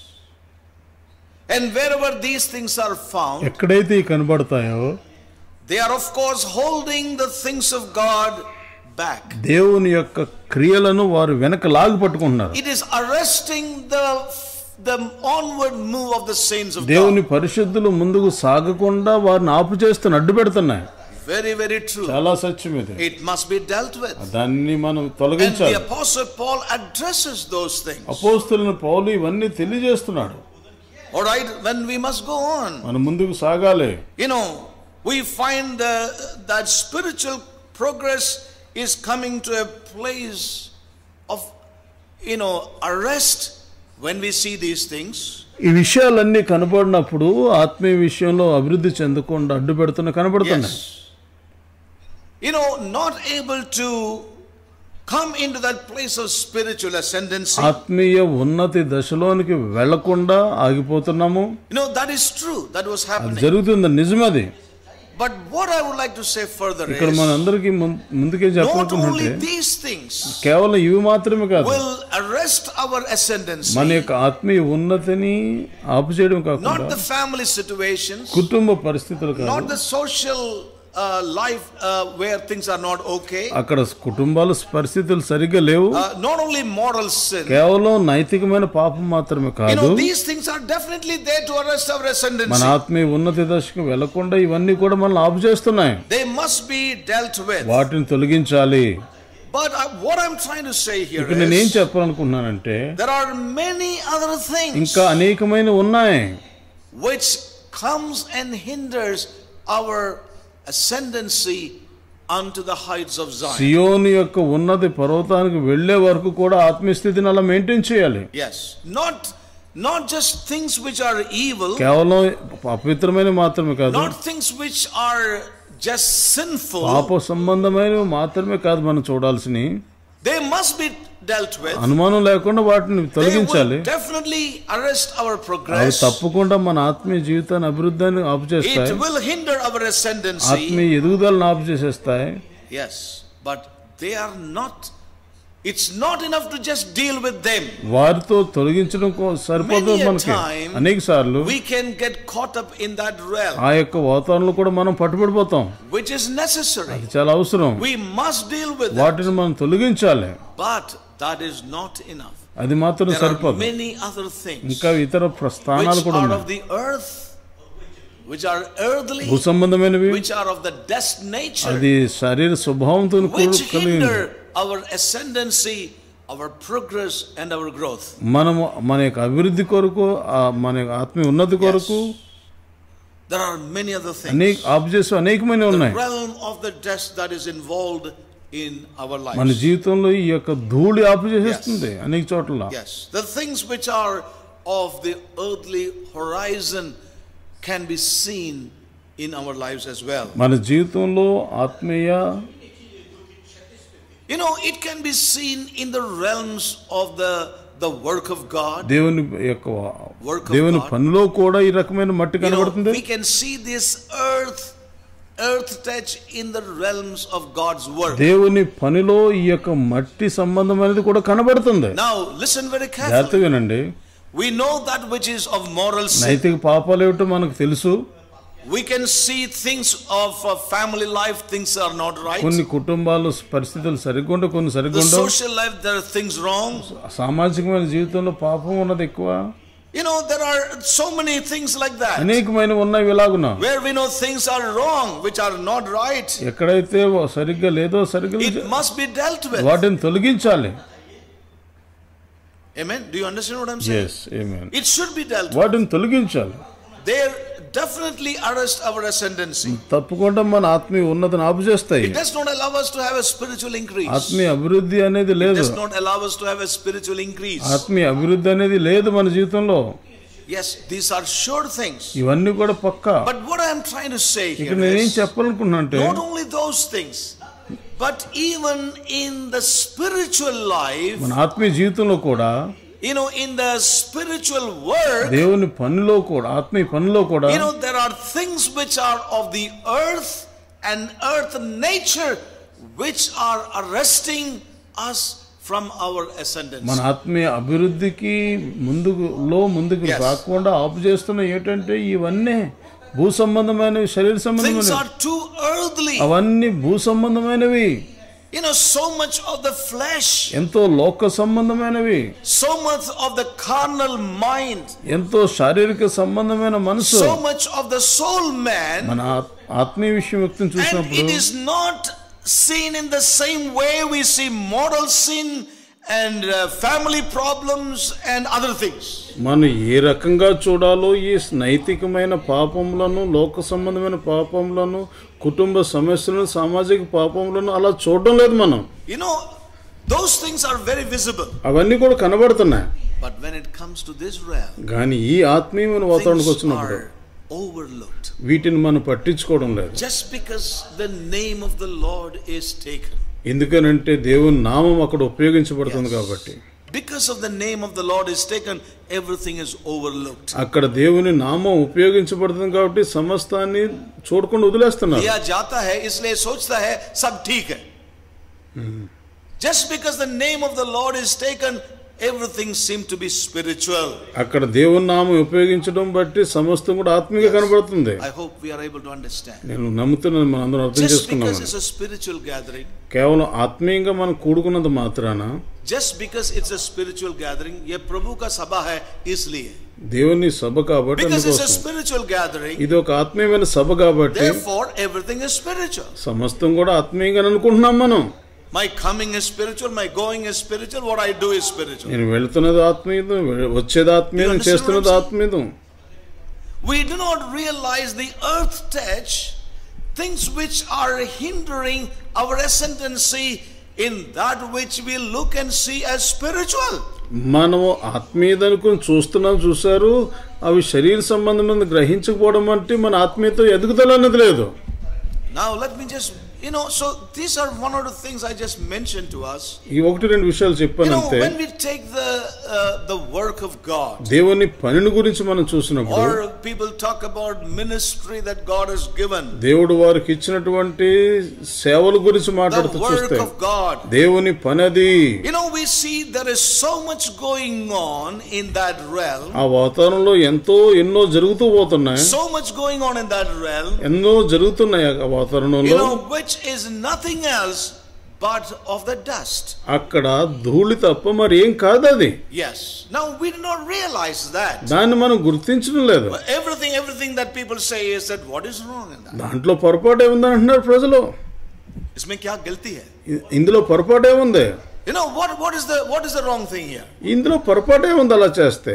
And wherever these things are found, ఎక్కడైతే ఈ కనబడతాయో they are of course holding the things of God back. దేవుని యొక్క క్రియలను వారు వెనక లాగి పట్టుకుంటున్నారు. It is arresting the the onward move of the saints of దేవుని God. పరిశుద్ధులు ముందుకు సాగకుండా వారిని ఆపు చేస్తున్న అడ్డు పెడుతున్నాయి. Very very true. చాలా సత్యం ఇది. It must be dealt with. దాన్ని మనం And తొలగించాలి. the apostle Paul addresses those things. అపోస్తలుని పౌలు ఇవన్నీ తెలియజేస్తున్నాడు. All right, when we must go on. మనం ముందుకు సాగాలి. You know, we find the, that spiritual progress is coming to a place of, you know, arrest when we see these things. ఈ విషయాలన్నీ కనబడినప్పుడు ఆత్మీయ విషయంలో అభివృద్ధి చెందకుండా అడ్డు పెడుతున్న కనబడుతున్నాయి. Yes. You know, not able to come into that place of spiritual ascendancy. ఆత్మీయ ఉన్నతి దశలోనికి వెళ్లకుండా ఆగిపోతున్నాము. You know, that is true. That was అది happening. జరుగుతుంది, నిజమది. But what I would like to say further ఇక్కడ is, మనందరికీ ముందుకే not చెప్పాలనుకుంటే only these things కేవలం ఇవి మాత్రమే కాదు, will arrest our ascendancy, మన యొక్క ఆత్మీయ ఉన్నతిని ఆపు చేయడం not కాకుండా the family situations, కుటుంబ పరిస్థితులు not కాదు, the social uh, life uh, where things are not okay. అక్కడ కుటుంబాల పరిస్థితులు సరిగ్గా లేవు. Uh, not only moral sin. కేవలం నైతికమైన పాపం మాత్రమే You కాదు. know, these things are definitely there to arrest our ascendancy. మన ఆత్మీయ ఉన్నతి దశకు వెళ్లకుండా ఇవన్నీ కూడా మనల్ని ఆపు చేస్తున్నాయి. They must be dealt with. వాటిని తొలగించాలి. But I, what I'm trying to say here ఇక్కడ నేను ఏం is చెప్పాలనుకున్నానంటే there are many other things ఇంకా అనేకమైన ఉన్నాయి which comes and hinders our ascendancy unto the heights of Zion. సియోను యొక్క ఉన్నతి పర్వతానికి వెళ్ళే వరకు కూడా ఆత్మీయ స్థితిని అలా మెయింటైన్ చేయాలి. Yes, not not just things which are evil, కేవలం అపవిత్రమైన మాత్రమే కాదు, not things which are just sinful. పాప సంబంధమైనవి మాత్రమే కాదు మనం చూడాల్సినవి. They must be dealt with. అనుమానం లేకుండా వాటిని They తొలగించాలి. will definitely arrest our అవి progress. తప్పకుండా మన ఆత్మీయ జీవితాన్ని అభివృద్ధిని ఆపు చేస్తాయి. It will hinder our ascendancy. ఆత్మీయ ఎదుగుదలను ఆపు చేసేస్తాయి. Yes, but they are not. It's not enough to just deal with them. వారితో తొలగించడం సరిపోదు. Many a మనకి time అనేక సార్లు we can get caught up in that realm, ఆ యొక్క వాతావరణంలో కూడా మనం పట్టుబడిపోతాం. which is necessary. అది చాలా అవసరం. We must deal with it. వాటిని మనం తొలగించాలి. But that is not enough. అది మాత్రం There are సరిపోదు. many other things ఇంకా ఇతర స్థానాలు which కూడా are ఉన్నాయి. of the earth, which are earthly, భూ సంబంధమైనవి, which are of the dust nature, అది శరీర స్వభావంతో which కలిగింది. hinder our ascendancy, our progress and our growth. మనము మన యొక్క అభివృద్ధి కొరకు, ఆ మన యొక్క ఆత్మీయ ఉన్నతి కొరకు There are many other అనేక things. ఆపు చేసే అనేకమైన The ఉన్నాయి. realm of the dust that is involved in our మన lives. జీవితంలో ఈ యొక్క ధూళి ఆపు చేసేస్తుంది అనేక చోట్ల. Yes, the things which are of the earthly horizon can be seen in our lives as well. మన జీవితంలో ఆత్మీయ You know, it can be seen in the realms of the the work of God. దేవుని యొక్క Work of దేవుని God. పనిలో కూడా ఈ రకమైన మట్టి You know, కనబడుతుంది. we can see this earth earth touch in the realms of God's work. దేవుని పనిలో ఈ యొక్క మట్టి సంబంధమైనది కూడా కనబడుతుంది. Now listen very జాగ్రత్తగా carefully. వినండి. We know that which is of moral sin. నైతిక పాపాలు ఏమిటో మనకు తెలుసు. We can see things of uh, family life, things are not right. కొన్ని కుటుంబాలు పరిస్థితులు సరిగ్గా ఉండవు, కొన్ని సరిగ్గా The ఉండవు. social life, there are things wrong. సామాజికమైన జీవితంలో పాపం ఉన్నది ఎక్కువ. You know, there are so many things like that. అనేకమైన ఉన్నాయి ఇలాగున. Where we know things are wrong, which are not right. ఎక్కడైతే సరిగ్గా లేదో సరిగ్గా It must be dealt with. వాటిని తొలగించాలి. Amen. Do you understand what I'm saying? yes amen It should be dealt with. వాటిని తొలగించాలి. They definitely arrest our ascendancy. తప్పకుండా మన ఆత్మీయ ఉన్నతిని ఆపు చేస్తాయి. It does not allow us to have a spiritual increase. ఆత్మీయ అభివృద్ధి అనేది It లేదు. does not allow us to have a spiritual increase. ఆత్మీయ అభివృద్ధి అనేది లేదు మన జీవితంలో. Yes, these are sure things. ఇవన్నీ కూడా పక్కా. But what I am trying to say ఇక్కడ here నేనేం is చెప్పాలనుకున్నా అంటే not only those things, but even in the spiritual life, మన ఆత్మీయ జీవితంలో కూడా, you know, in the spiritual work, దేవుని పనిలో కూడా, ఆత్మీయ పనిలో కూడా you know, there are things which are of the earth and earth nature which are arresting us from our ascendancy. మన ఆత్మీయ అభివృద్ధికి ముందులో ముందుకు Yes. రాకుండా ఆపు చేస్తున్న ఏంటంటే ఇవన్నీ భూ సంబంధమైనవి, శరీర Things సంబంధమైనవి. are too earthly. అవన్నీ భూ సంబంధమైనవి, You know, so much of the flesh, ఎంతో లోక సంబంధమైనవి, so much of the carnal mind, ఎంతో శారీరక సంబంధమైన మనసు. so much of the soul man, మన ఆత్- ఆత్మీయ విషయం వ్యక్తం and చూసినప్పుడు it is not seen in the same way we see moral sin and uh, family problems and other things. మనం ఏ రకంగా చూడాలో ఈ నైతికమైన పాపములను, లోక సంబంధమైన పాపములను, కుటుంబ సమస్యలను, సామాజిక పాపములను అలా చూడడం లేదు మనం. You know, those things are very visible. అవన్నీ కూడా కనబడుతున్నాయి. But when it comes to this realm, కానీ ఈ ఆత్మీయమైన వాతావరణానికి things వచ్చినప్పుడు are overlooked. వీటిని మనం పట్టించుకోవడం లేదు. Just because the name of the Lord is taken. ఎందుకనంటే దేవుని నామం అక్కడ ఉపయోగించబడుతుంది Yes. కాబట్టి. Because of the name of the Lord is taken, everything is overlooked. అక్కడ దేవుని నామం ఉపయోగించబడుతుంది కాబట్టి సమస్తాన్ని చూడకుండా వదిలేస్తున్నారు. दिया जाता है इसलिए सोचता है सब ठीक है. Just because the name of the Lord is taken, everything seemed to be spiritual. అక్కడ దేవుని నామం ఉపయోగించడం బట్టి సమస్తం కూడా ఆత్మీయంగా కనబడుతుంది. I hope we are able to understand. నేను నమ్ముతున్నాను మనం అందరం అర్థం Just చేసుకున్నాం. because it's a spiritual gathering, కేవలం ఆత్మీయంగా మనం కూడుకున్నంత మాత్రాన, just because it's a spiritual gathering, ये प्रभु का सभा है इसलिए. దేవుని సభ కాబట్టి, Because it's a spiritual gathering, ఇది ఒక ఆత్మీయమైన సభ కాబట్టి therefore everything is spiritual. సమస్తం కూడా ఆత్మీయంగా అనుకుంటున్నాం మనం. My coming is spiritual, my going is spiritual, what I do is spiritual. నేను వెళ్తున్నది ఆత్మీయం, వచ్చేది ఆత్మీయం, చేస్తున్నది ఆత్మీయం. We do not realize the earth touch, things which are hindering our ascendancy in that which we look and see as spiritual. మనము ఆత్మీయత అనుకుని చూస్తున్నాం, చూశారు, అవి శరీర సంబంధమైన గ్రహించకపోవడం అంటే మన ఆత్మీయత ఎదుగుదల అన్నది లేదు. Now let me just, you know, so these are one or two things I just mentioned to us. ఈ ఒకటి రెండు విషయాలు చెప్పాను అంతే. You know, when we take the uh, the work of God, దేవుని పనిని గురించి మనం చూసినప్పుడు, or people talk about ministry that God has given, దేవుడు వారికి ఇచ్చినటువంటి సేవల గురించి మాట్లాడుతూ చూస్తే, దేవుని పనిది. You know, we see there is so much going on in that realm. ఆ వాతావరణంలో ఎంతో ఎన్నో జరుగుతూ పోతున్నాయి. So much going on in that realm. ఎన్నో జరుగుతున్నాయి ఆ వాతావరణంలో. You know, which is nothing else but of the dust. అక్కడ ధూళి తప్ప మరి ఏం కాదు అది. Yes. Now we do not realize that. దాన్ని మనం గుర్తించడం లేదు. Everything everything that people say is that what is wrong in that? దాంట్లో పొరపాటు ఏముందని అంటున్నారు ప్రజలు. इसमें क्या गलती है? ఇందులో పొరపాటు ఏముంది? You know, what what is the what is the wrong thing here? ఇందులో పొరపాటు ఏముంది అలా చేస్తే?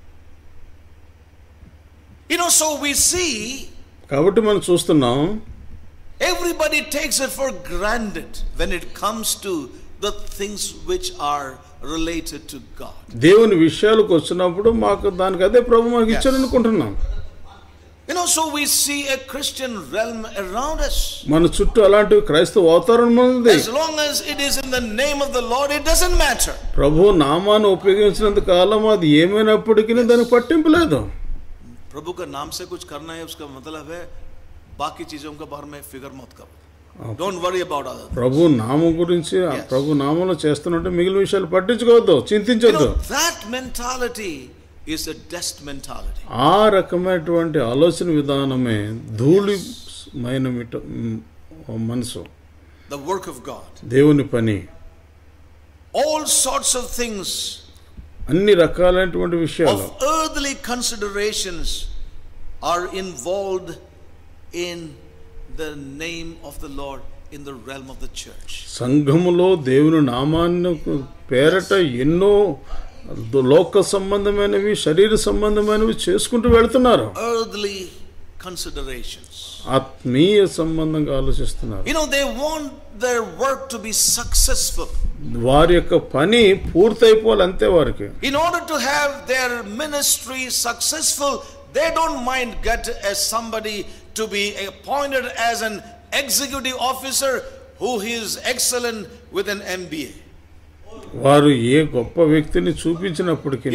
You know, so we see, కాబట్టి మనం చూస్తున్నాం, everybody takes it for granted when it comes to the things which are related to God. దేవుని విషయాలకు వచ్చినప్పుడు మాకు దానికి అదే ప్రభు మనకి ఇచ్చాడు అనుకుంటున్నాం. You know, so we see a Christian realm around us. మన చుట్టూ అలాంటి క్రైస్తవ వాతావరణం ఉంది. As long as it is in the name of the Lord, it doesn't matter. ప్రభు నామాన్ని ఉపయోగించినంత కాలం అది ఏమైనప్పటికీ దానికి పట్టింపు లేదు. प्रभु का नाम से कुछ करना है, उसका मतलब है बाकी चीजों के बारे में फिक्र मत करो. Don't worry about others. ప్రభు నామం గురించి, ప్రభు నామంలో చేస్తున్నట్టు మిగిలిన విషయాలు పట్టించుకోవద్దు, చింతించొద్దు. That mentality is a dust mentality. ఆ రకమైనటువంటి ఆలోచన విధానమే ధూళిమైన మనసు. The work of God. దేవుని పని. All sorts of things, అన్ని రకాలైనటువంటి విషయాలు, of earthly considerations are involved in the name of the Lord in the realm of the church. సంఘములో దేవుని నామాన్ని పేరట ఎన్నో లోక సంబంధమైనవి, శరీర సంబంధమైనవి చేసుకుంటూ వెళ్తున్నారు. Earthly considerations. ఆత్మీయ సంబంధంగా ఆలోచిస్తున్నారు. You know, they want their work to be successful. వారి యొక్క పని పూర్తయిపోవాలి అంతే వారికి. In order to have their ministry successful, they don't mind get as somebody to be appointed as an executive officer who is excellent with an M B A. వారు ఏ గొప్ప వ్యక్తిని చూపించినప్పటికీ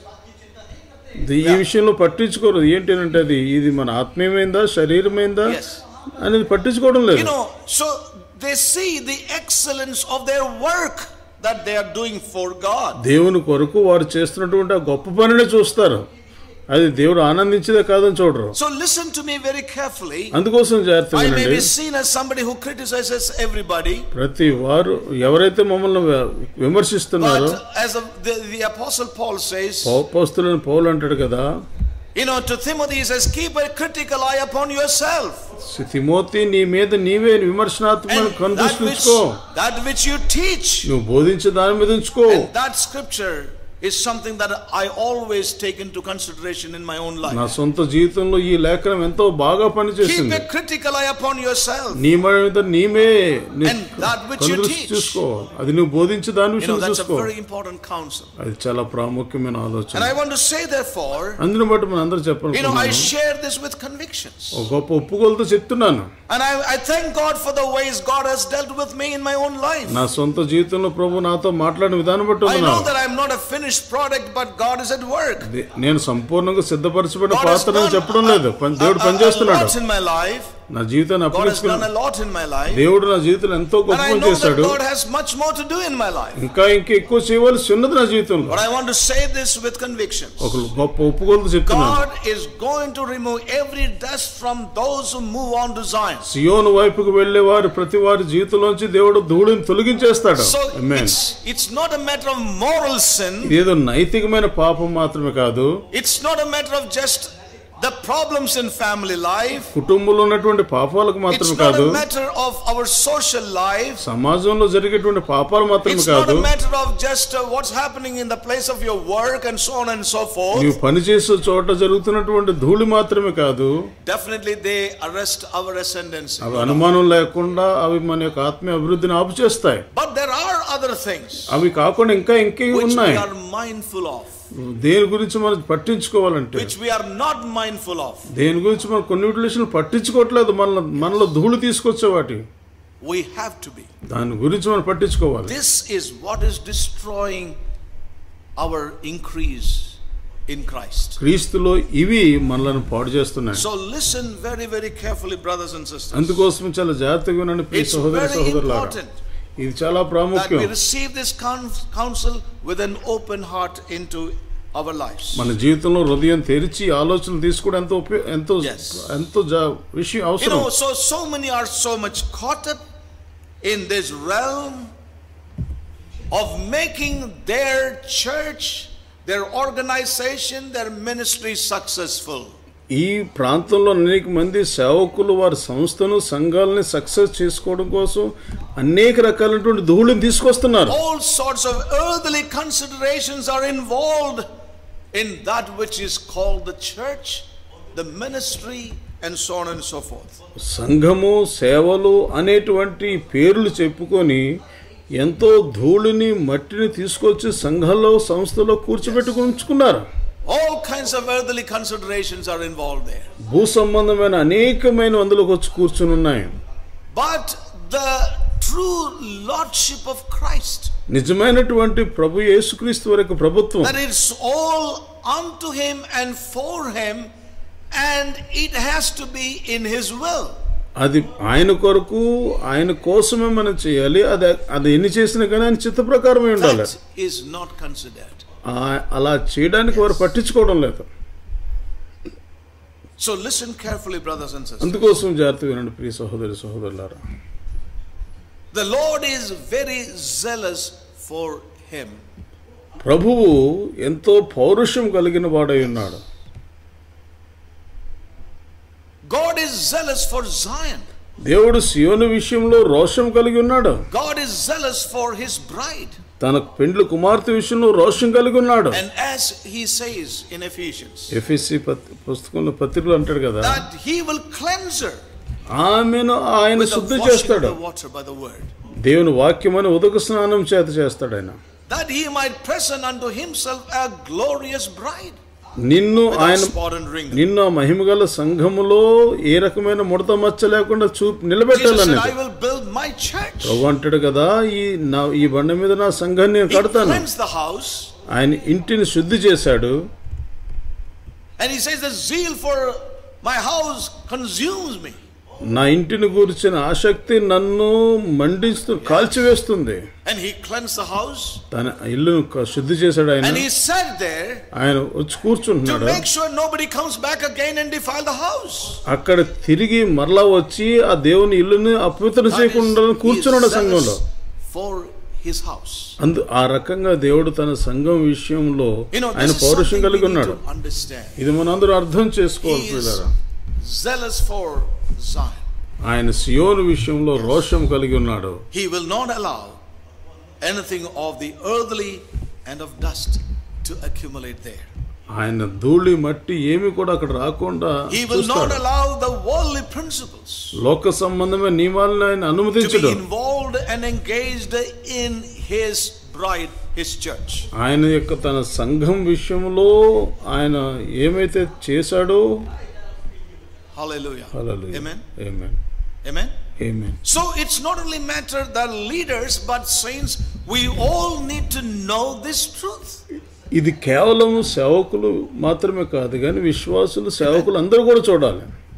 ఈ విషయంలో పట్టించుకోరు. ఏంటంటే అది ఇది మన ఆత్మీయమైందా శరీరమైందా అనేది పట్టించుకోవడం లేదు. You know, so they see the excellence of their work that they are doing for God. దేవుని కొరకు వారు చేస్తున్నటువంటి ఆ గొప్ప పనిని చూస్తారు, అది దేవుడు ఆనందించేదే కాదని చూడరు. So listen to me very carefully. అందుకోసం జాగ్రత్తగా వినండి. I may వినండి. be seen as somebody who criticizes everybody. ప్రతి వారు ఎవరైతే మమ్మల్ని విమర్శిస్తున్నారో, but as a, the, the apostle Paul says, అపోస్తలుడైన పౌలు అంటాడు కదా, you know, to Timothy he says, keep a critical eye upon yourself. Timothy నీ మీద నీవే విమర్శనాత్మక కన్ను ఉంచుకో. That which you teach. నువ్వు బోధించే దాని మీద ఉంచుకో. And that scripture is something that I always take into consideration in my own life. నా సొంత జీవితంలో ఈ లేఖనం ఎంతో బాగా పనిచేస్తుంది. Keep a critical eye upon yourself. నీ మీద నీవే and that which you teach. చూసుకో, అది నువ్వు బోధించే దాని విషయం చూసుకో. That's a very important counsel. అది చాలా ప్రాముఖ్యమైన ఆలోచన. And I want to say therefore, అందుని బట్టి మనం అందరూ చెప్పాలి. You know, I share this with convictions. ఒక గొప్ప ఒప్పుకోలతో చెప్తున్నాను. And I I thank God for the ways God has dealt with me in my own life. నా సొంత జీవితంలో ప్రభువు నాతో మాట్లాడిన విధానం బట్టి I know that I am not a finished product, but God is at work. నేను సంపూర్ణంగా సిద్ధపరచబడిన పాత్రని చెప్పడం లేదు, దేవుడు పనిచేస్తున్నాడు. In my life, నా జీవితాన్ని God has అప్పగించుకుని done a lot in my life. దేవుడు నా జీవితంలో ఎంతో గొప్ప And I పని know that చేశాడు. God has much more to do in my life. ఇంకా ఇంకా ఎక్కువ చేయవలసి ఉన్నది నా జీవితంలో. But I want to say this with conviction. ఒక గొప్ప ఒప్పుకోలుతో చెప్తున్నాను. God is going to remove every dust from those who move on to Zion. సియోను వైపుకు వెళ్ళే వారు ప్రతి వారి జీవితంలోంచి దేవుడు ధూళిని తొలగించేస్తాడు. So Amen. it's, it's not a matter of moral sin. ఏదో నైతికమైన పాపం మాత్రమే కాదు. It's not a matter of just the problems in family life. కుటుంబంలో ఉన్నటువంటి పాపాలకు మాత్రమే It's not కాదు. a matter of our social life. సమాజంలో జరిగేటువంటి పాపాలు మాత్రమే It's not కాదు. a matter of just uh, what's happening in the place of your work and so on and so forth. నీవు పనిచేసే చోట జరుగుతున్నటువంటి ధూళి మాత్రమే కాదు. Definitely they arrest our ascendancy. అవి అనుమానం లేకుండా అవి మన యొక్క ఆత్మీయ అభివృద్ధిని ఆపు చేస్తాయి. But there are other things అవి కాకుండా ఇంకా ఇంకే which ఉన్నాయి. we are mindful of, దేని గురించి మనం పట్టించుకోవాలంటే, which we are not mindful of. దేని గురించి మనం కొన్ని విషయాలు పట్టించుకోవట్లేదు. మన మనలో ధూళి తీసుకొచ్చే వాటి We have to be. దాని గురించి మనం పట్టించుకోవాలి. This is what is destroying our increase in Christ. క్రీస్తులో ఇవి మనలను పాడు చేస్తున్నాయి. So listen very very carefully, brothers and sisters. అందుకోసం చాలా జాగ్రత్తగా వినండి ప్రియ It's సహోదర very సహోదరులారా. important ఇది చాలా that ప్రాముఖ్యం. we receive this counsel with an open heart into our lives. మన జీవితంలో హృదయం తెరిచి ఆలోచనలు తీసుకోవడం ఎంతో ఉపయో- ఎంతో Yes. ఎంతో జా- విషయం You అవసరం. know, so so many are so much caught up in this realm of making their church, their organization, their ministry successful. ఈ ప్రాంతంలో అనేక మంది సేవకులు వారి సంస్థను సంఘాలని సక్సెస్ చేసుకోవడం కోసం అనేక రకాలైనటువంటి ధూళిని తీసుకొస్తున్నారు. All sorts of earthly considerations are involved in that which is called the church, the ministry, and so on and so forth. సంఘము సేవలు అనేటువంటి పేర్లు చెప్పుకొని ఎంతో ధూళిని మట్టిని తీసుకొచ్చి సంఘంలో సంస్థలో కూర్చోబెట్టుకుని ఉంచుకున్నారు. All kinds of earthly considerations are involved there. భూ సంబంధమైన అనేకమైన అందులోకి వచ్చి కూర్చుని ఉన్నాయి. But the true lordship of Christ, నిజమైనటువంటి ప్రభు యేసుక్రీస్తు వారి యొక్క ప్రభుత్వం, that it's all unto him and for him, and it has to be in his will. అది ఆయన కొరకు ఆయన కోసమే మనం చేయాలి. అది అది ఎన్ని చేసినా కానీ ఆయన చిత్త ప్రకారమే ఉండాలి. That is not considered. అలా చేయడానికి వారు పట్టించుకోవడం లేదు. So listen carefully, brothers and sisters. అందుకోసం జాగ్రత్తగా వినండి ప్రియ సహోదరి సహోదరులారా. The Lord is very zealous for him. ప్రభువు ఎంతో పౌరుషం కలిగిన వాడై ఉన్నాడు. God is zealous for Zion. దేవుడు సియోను విషయంలో రోషం కలిగి ఉన్నాడు. God is zealous for his bride. తన పెండ్లి కుమార్తె విషయంలో రోషం కలిగి ఉన్నాడు. And as he says in Ephesians, ఎఫెసీ పుస్తకంలో పత్రికలో అంటాడు కదా, that he will cleanse her ఆమెను ఆయన with the శుద్ధి washing of చేస్తాడు. the water by the word, దేవుని వాక్యమని ఉదక స్నానం చేత చేస్తాడు ఆయన. that he might present unto himself a glorious bride నిన్ను ఆయన without spot and wrinkle. నిన్ను ఆ మహిమగల సంఘములో ఏ రకమైన ముడత మచ్చ లేకుండా చూపి Jesus said, నిలబెట్టాలని I will build my church. ప్రభు అంటాడు కదా, ఈ నా ఈ బండ మీద నా సంఘాన్ని నేను He కడతాను. cleansed the house, ఆయన ఇంటిని శుద్ధి చేశాడు. and he says, the zeal for my house consumes me. నా ఇంటిని గురించిన ఆసక్తి నన్ను మండిస్తూ కాల్చివేస్తుంది. And he cleansed the house, తన ఇల్లును క- శుద్ధి చేశాడు ఆయన. and he sat there ఆయన వచ్చి to కూర్చుంటున్నాడు. make sure nobody comes back again and defile the house. అక్కడ తిరిగి మరలా వచ్చి ఆ దేవుని ఇల్లుని అపవిత్రం చేయకుండా He is కూర్చున్నాడు సంఘంలో. zealous for his house. అందు ఆ రకంగా దేవుడు తన సంఘం విషయంలో You know, ఆయన this is పౌరుషం something we కలిగి need ఉన్నాడు. to understand. ఇది మనందరూ అర్థం చేసుకోవాలి He is పిల్లరా. zealous for Zion. ఆయన సియోను విషయంలో రోషం కలిగి ఉన్నాడు. He will not allow anything of the earthly and of dust to accumulate there. ఆయన ధూళి మట్టి ఏమి కూడా అక్కడ రాకుండా He will not చూస్తాడు. allow the worldly principles లోక సంబంధమైన నియమాలను ఆయన to be అనుమతించడు. involved and engaged in his bride, his church. ఆయన యొక్క తన సంఘం విషయంలో ఆయన ఏమైతే చేశాడో Hallelujah. Hallelujah. Amen. Amen. Amen. Amen. So it's not only matter the leaders, but saints, we all need to know this truth. ఇది కేవలం సేవకులు మాత్రమే కాదు కానీ విశ్వాసులు సేవకులు అందరూ కూడా చూడాలి.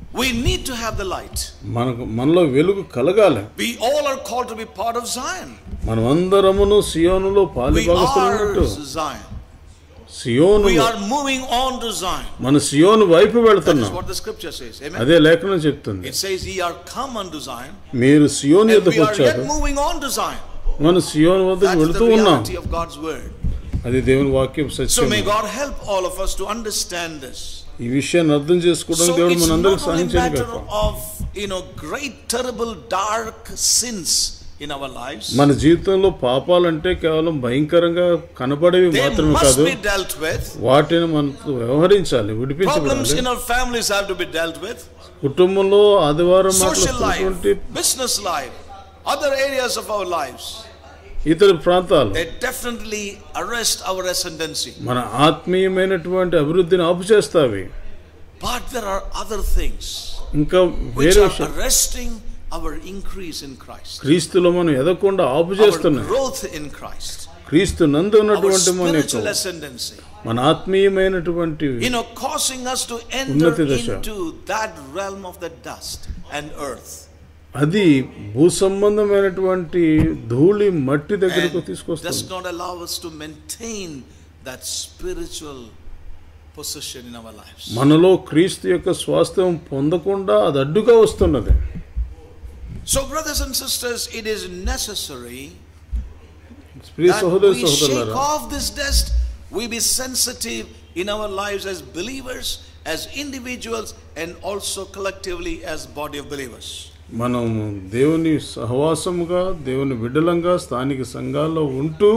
We need to have the light. మనకు మనలో వెలుగు కలగాలి. We all are called to be part of Zion. మనమందరమును సియోనులో పాలిభాగస్తులైనట్టు. We are Zion. Zion. We are moving on to Zion. మన సియోను వైపు వెళ్తున్నాం. That is what the scripture says. Amen. అదే లేఖనం చెప్తుంది. It says ye are come unto Zion. మీరు సియోను యొద్దకు వచ్చారు. We are yet moving on to Zion. మనం సియోను వద్దకు వెళ్తూ ఉన్నాం. That is the reality of God's word. అది దేవుని వాక్యం సత్యం. So may God help all of us to understand this. ఈ విషయాన్ని అర్థం చేసుకోవడానికి దేవుడు మనందరికీ సహాయం చేయగలడు. So it's not only matter of, you know, great terrible dark sins in our lives. మన జీవితంలో పాపాలంటే కేవలం భయంకరంగా కనబడేవి మాత్రమే కాదు. They must be dealt with. వాటిని మనం వ్యవహరించాలి, విడిపించాలి. Problems in our families have to be dealt with. కుటుంబంలో ఆదివారం social life, business life, other areas of our lives. ఇతర ప్రాంతాలు they definitely arrest our ascendancy. మన ఆత్మీయమైనటువంటి అభివృద్ధిని ఆపు చేస్తాయి. But there are other things ఇంకా వేరే విషయాలు arresting our increase in Christ. క్రీస్తులో మనం ఎదగకుండా ఆపు చేస్తున్నాయి. growth in Christ. క్రీస్తు నందు ఉన్నటువంటి మన ascendancy. మన ఆత్మీయమైనటువంటి you know causing us to enter into that realm of the dust and earth. అది భూ సంబంధమైనటువంటి ధూళి మట్టి దగ్గరకు తీసుకొస్తుంది. does not allow us to maintain that spiritual possession in our lives. మనలో క్రీస్తు యొక్క స్వాస్థ్యం పొందకుండా అది అడ్డుగా వస్తున్నది. So brothers and sisters, it is necessary ప్రియ సహోదర that we shake సహోదరులారా, off this dust, we be sensitive in our lives as believers, as individuals, and also collectively as body of believers. మనం దేవుని సహవాసముగా, దేవుని బిడ్డలంగా, స్థానిక సంఘాల్లో ఉంటూ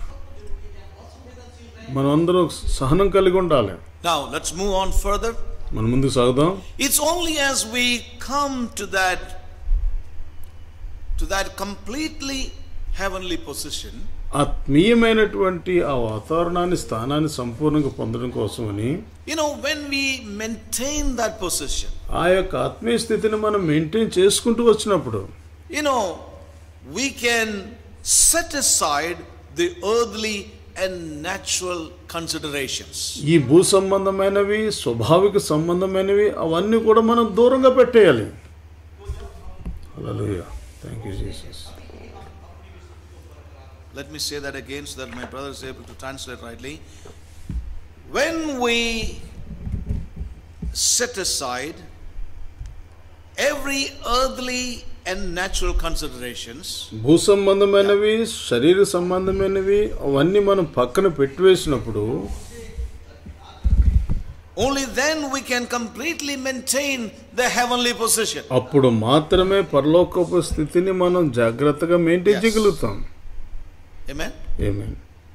మనమందరం సహనం కలిగి ఉండాలి. Now let's move on further. మనం ముందుకు సాగుదాం. It's only as we come to that to that completely heavenly position, ఆత్మీయమైనటువంటి ఆ వాతావరణాన్ని, స్థానాన్ని సంపూర్ణంగా పొందడం కోసమని, you know, when we maintain that position, ఆ యొక్క ఆత్మీయ స్థితిని మనం మెయింటైన్ చేసుకుంటూ వచ్చినప్పుడు, you know, we can set aside the earthly and natural considerations. ఈ భూ సంబంధమైనవి, స్వాభావిక సంబంధమైనవి అవన్నీ కూడా మనం దూరంగా పెట్టేయాలి. Hallelujah. Thank you Jesus. Let me say that again so that my brother is able to translate rightly. When we set aside every earthly and natural considerations, భూ సంబంధమైనవి, శరీర సంబంధమైనవి అవన్నీ మనం పక్కన పెట్టివేసినప్పుడు, only then we can completely maintain the heavenly position. అప్పుడు మాత్రమే పరలోకపు స్థితిని మనం జాగ్రత్తగా మెయింటైన్ చేయగలుగుతాం. Amen. Amen.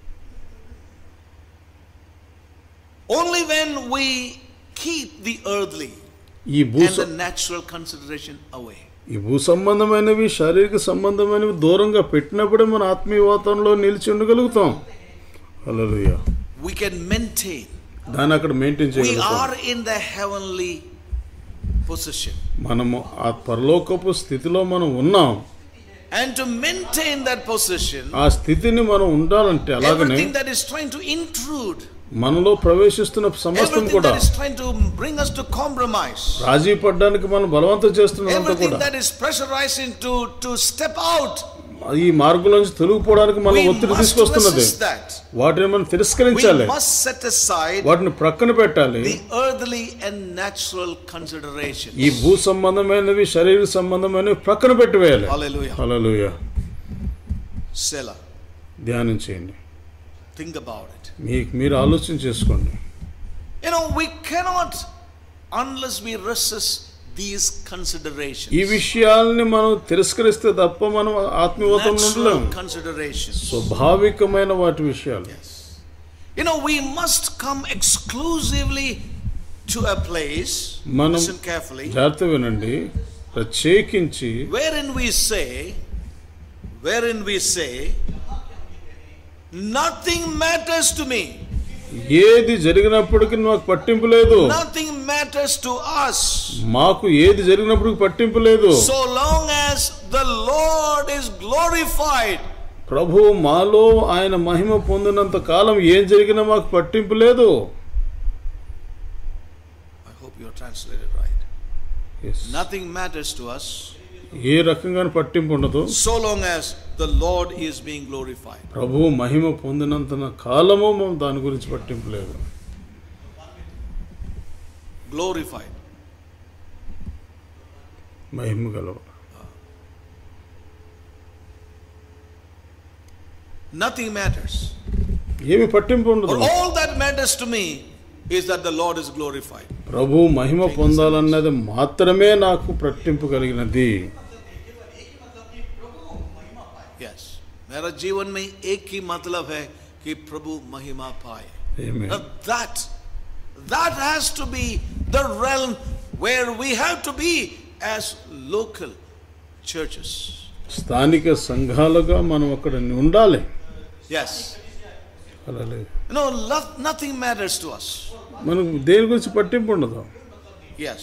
Only when we keep the earthly ఈ భూ and the natural consideration away. ఈ భూ సంబంధమైనవి, శారీరక సంబంధమైనవి దూరంగా పెట్టినప్పుడే మన ఆత్మీయ వాతావరణంలో నిలిచి ఉండగలుగుతాం. హల్లెలూయా. We can maintain. దాన్ని అక్కడ మెయింటైన్ We చేయగలుగుతాం. are in the heavenly position. మనము ఆ పరలోకపు స్థితిలో మనం ఉన్నాం. And to maintain that position, ఆ స్థితిని మనం ఉండాలంటే అలాగనే everything that is trying to intrude, మనలో ప్రవేశిస్తున్న సమస్తం everything కూడా, that is trying to bring us to compromise, రాజీ పడడానికి మనం బలవంతం చేస్తున్నంత everything కూడా, that is pressurizing to to step out, ఈ మార్గంలో నుంచి తొలగిపోవడానికి మనం we ఒత్తిడి must తీసుకొస్తున్నది. resist that. వాటిని మనం We తిరస్కరించాలి, must set aside వాటిని ప్రక్కన పెట్టాలి. the earthly and natural considerations. ఈ భూ సంబంధమైనవి, శరీర సంబంధమైనవి ప్రక్కన పెట్టివేయాలి. Hallelujah. హల్లెలూయా. Selah. ధ్యానం చేయండి. Think about it. మీకు మీరు ఆలోచన చేసుకోండి. You know, we cannot unless we resist these considerations. ఈ విషయాల్ని మనం తిరస్కరిస్తే తప్ప మనం ఆత్మీయవతం ఉండలేం. Natural considerations. స్వాభావికమైన వాటి విషయాలు. Yes. You know, we must come exclusively to a place, మనం listen carefully, జాగ్రత్త వినండి, ప్రత్యేకించి wherein we say, wherein we say, nothing matters to me. ఏది జరిగినప్పటికీ నాకు పట్టింపు లేదు. Nothing matters to us. మాకు ఏది జరిగినప్పటికీ పట్టింపు లేదు. So long as the Lord is glorified. ప్రభువు మాలో ఆయన మహిమ పొందినంత కాలం ఏం జరిగినా మాకు పట్టింపు లేదు. I hope you are translated right. Yes. Nothing matters to us ఏ రకంగా పట్టింపు ఉండదు. so long as the Lord is being glorified. ప్రభువు మహిమ పొందినంత కాలము మనం దాని గురించి పట్టింపు లేదు. Glorified. మహిమ గలవ. Nothing matters. ఏమి పట్టింపు ఉండదు. All that matters to me is that the Lord is glorified. ప్రభు మహిమ పొందాలన్నది మాత్రమే నాకు పట్టింపు కలిగినది. Yes. मेरा जीवन में एक ही मतलब है कि प्रभु महिमा पाए. Amen. Now that that has to be the realm where we have to be as local churches. స్థానిక సంఘాలుగా మనం అక్కడ ఉండాలి. Yes. Hallelujah. No, nothing matters to us. మనకు దేని గురించి పట్టింపు ఉండదు. Yes.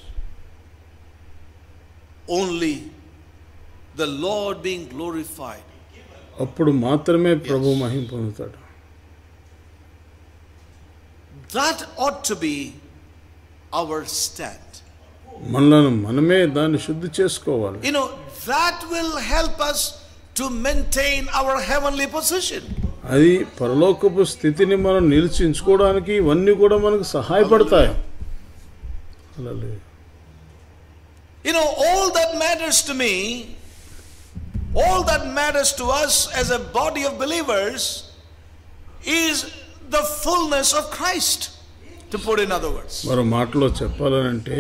Only the Lord being glorified. అప్పుడు మాత్రమే ప్రభు మహిమ పొందుతాడు. That ought to be our stand. మనలను మనమే దాన్ని శుద్ధి చేసుకోవాలి. You know, that will help us to maintain our heavenly position. అది పరలోకపు స్థితిని మనం నిలిచించుకోవడానికి ఇవన్నీ కూడా మనకు సహాయపడతాయి. హల్లెలూయా. You know, all that matters to me, all that matters to us as a body of believers is the fullness of Christ, to put in other words. మరో మాటలో చెప్పాలంటే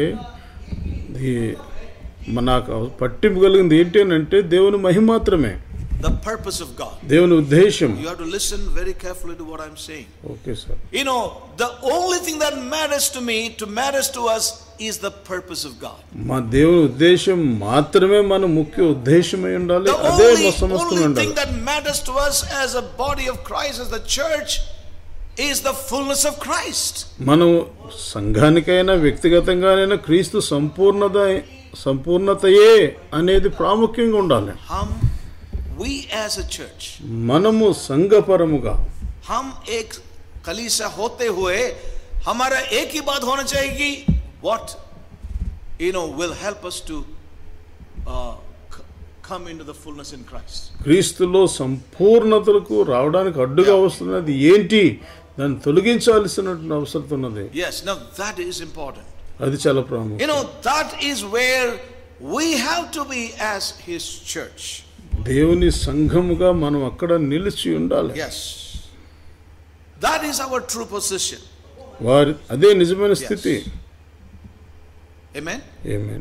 ఈ మనకు పట్టింపు కలిగింది ఏంటి అని అంటే దేవుని మహిమ మాత్రమే. The purpose of God. దేవుని ఉద్దేశం. You have to listen very carefully to what I'm saying. Okay, sir. You know, the only thing that matters to me, to matters to us, is the purpose of God. మా దేవుని ఉద్దేశం మాత్రమే మన ముఖ్య ఉద్దేశమై ఉండాలి. The అదే only, మా సమస్తం only ఉండాలి. thing that matters to us as a body of Christ, as the church, is the fullness of Christ. మనం సంఘానికైనా వ్యక్తిగతంగానైనా క్రీస్తు సంపూర్ణత సంపూర్ణతయే అనేది ప్రాముఖ్యంగా ఉండాలి. हम we as a church, మనము సంఘపరముగా हम एक कलीसिया होते हुए हमारा एक ही बात होना चाहिए कि what you know will help us to uh, come into the fullness in Christ. క్రీస్తులో సంపూర్ణతకు రావడానికి అడ్డుగా వస్తున్నది ఏంటి, దాన్ని తొలగించాల్సిన అవసరం ఉన్నది. Yes, now that is important. అది చాలా ప్రాముఖ్యం. You know, that is where we have to be as his church. దేవుని సంఘముగా మనం అక్కడ నిలిచి ఉండాలి. Yes, that is our true position. వారి అదే నిజమైన స్థితి. Amen. Amen.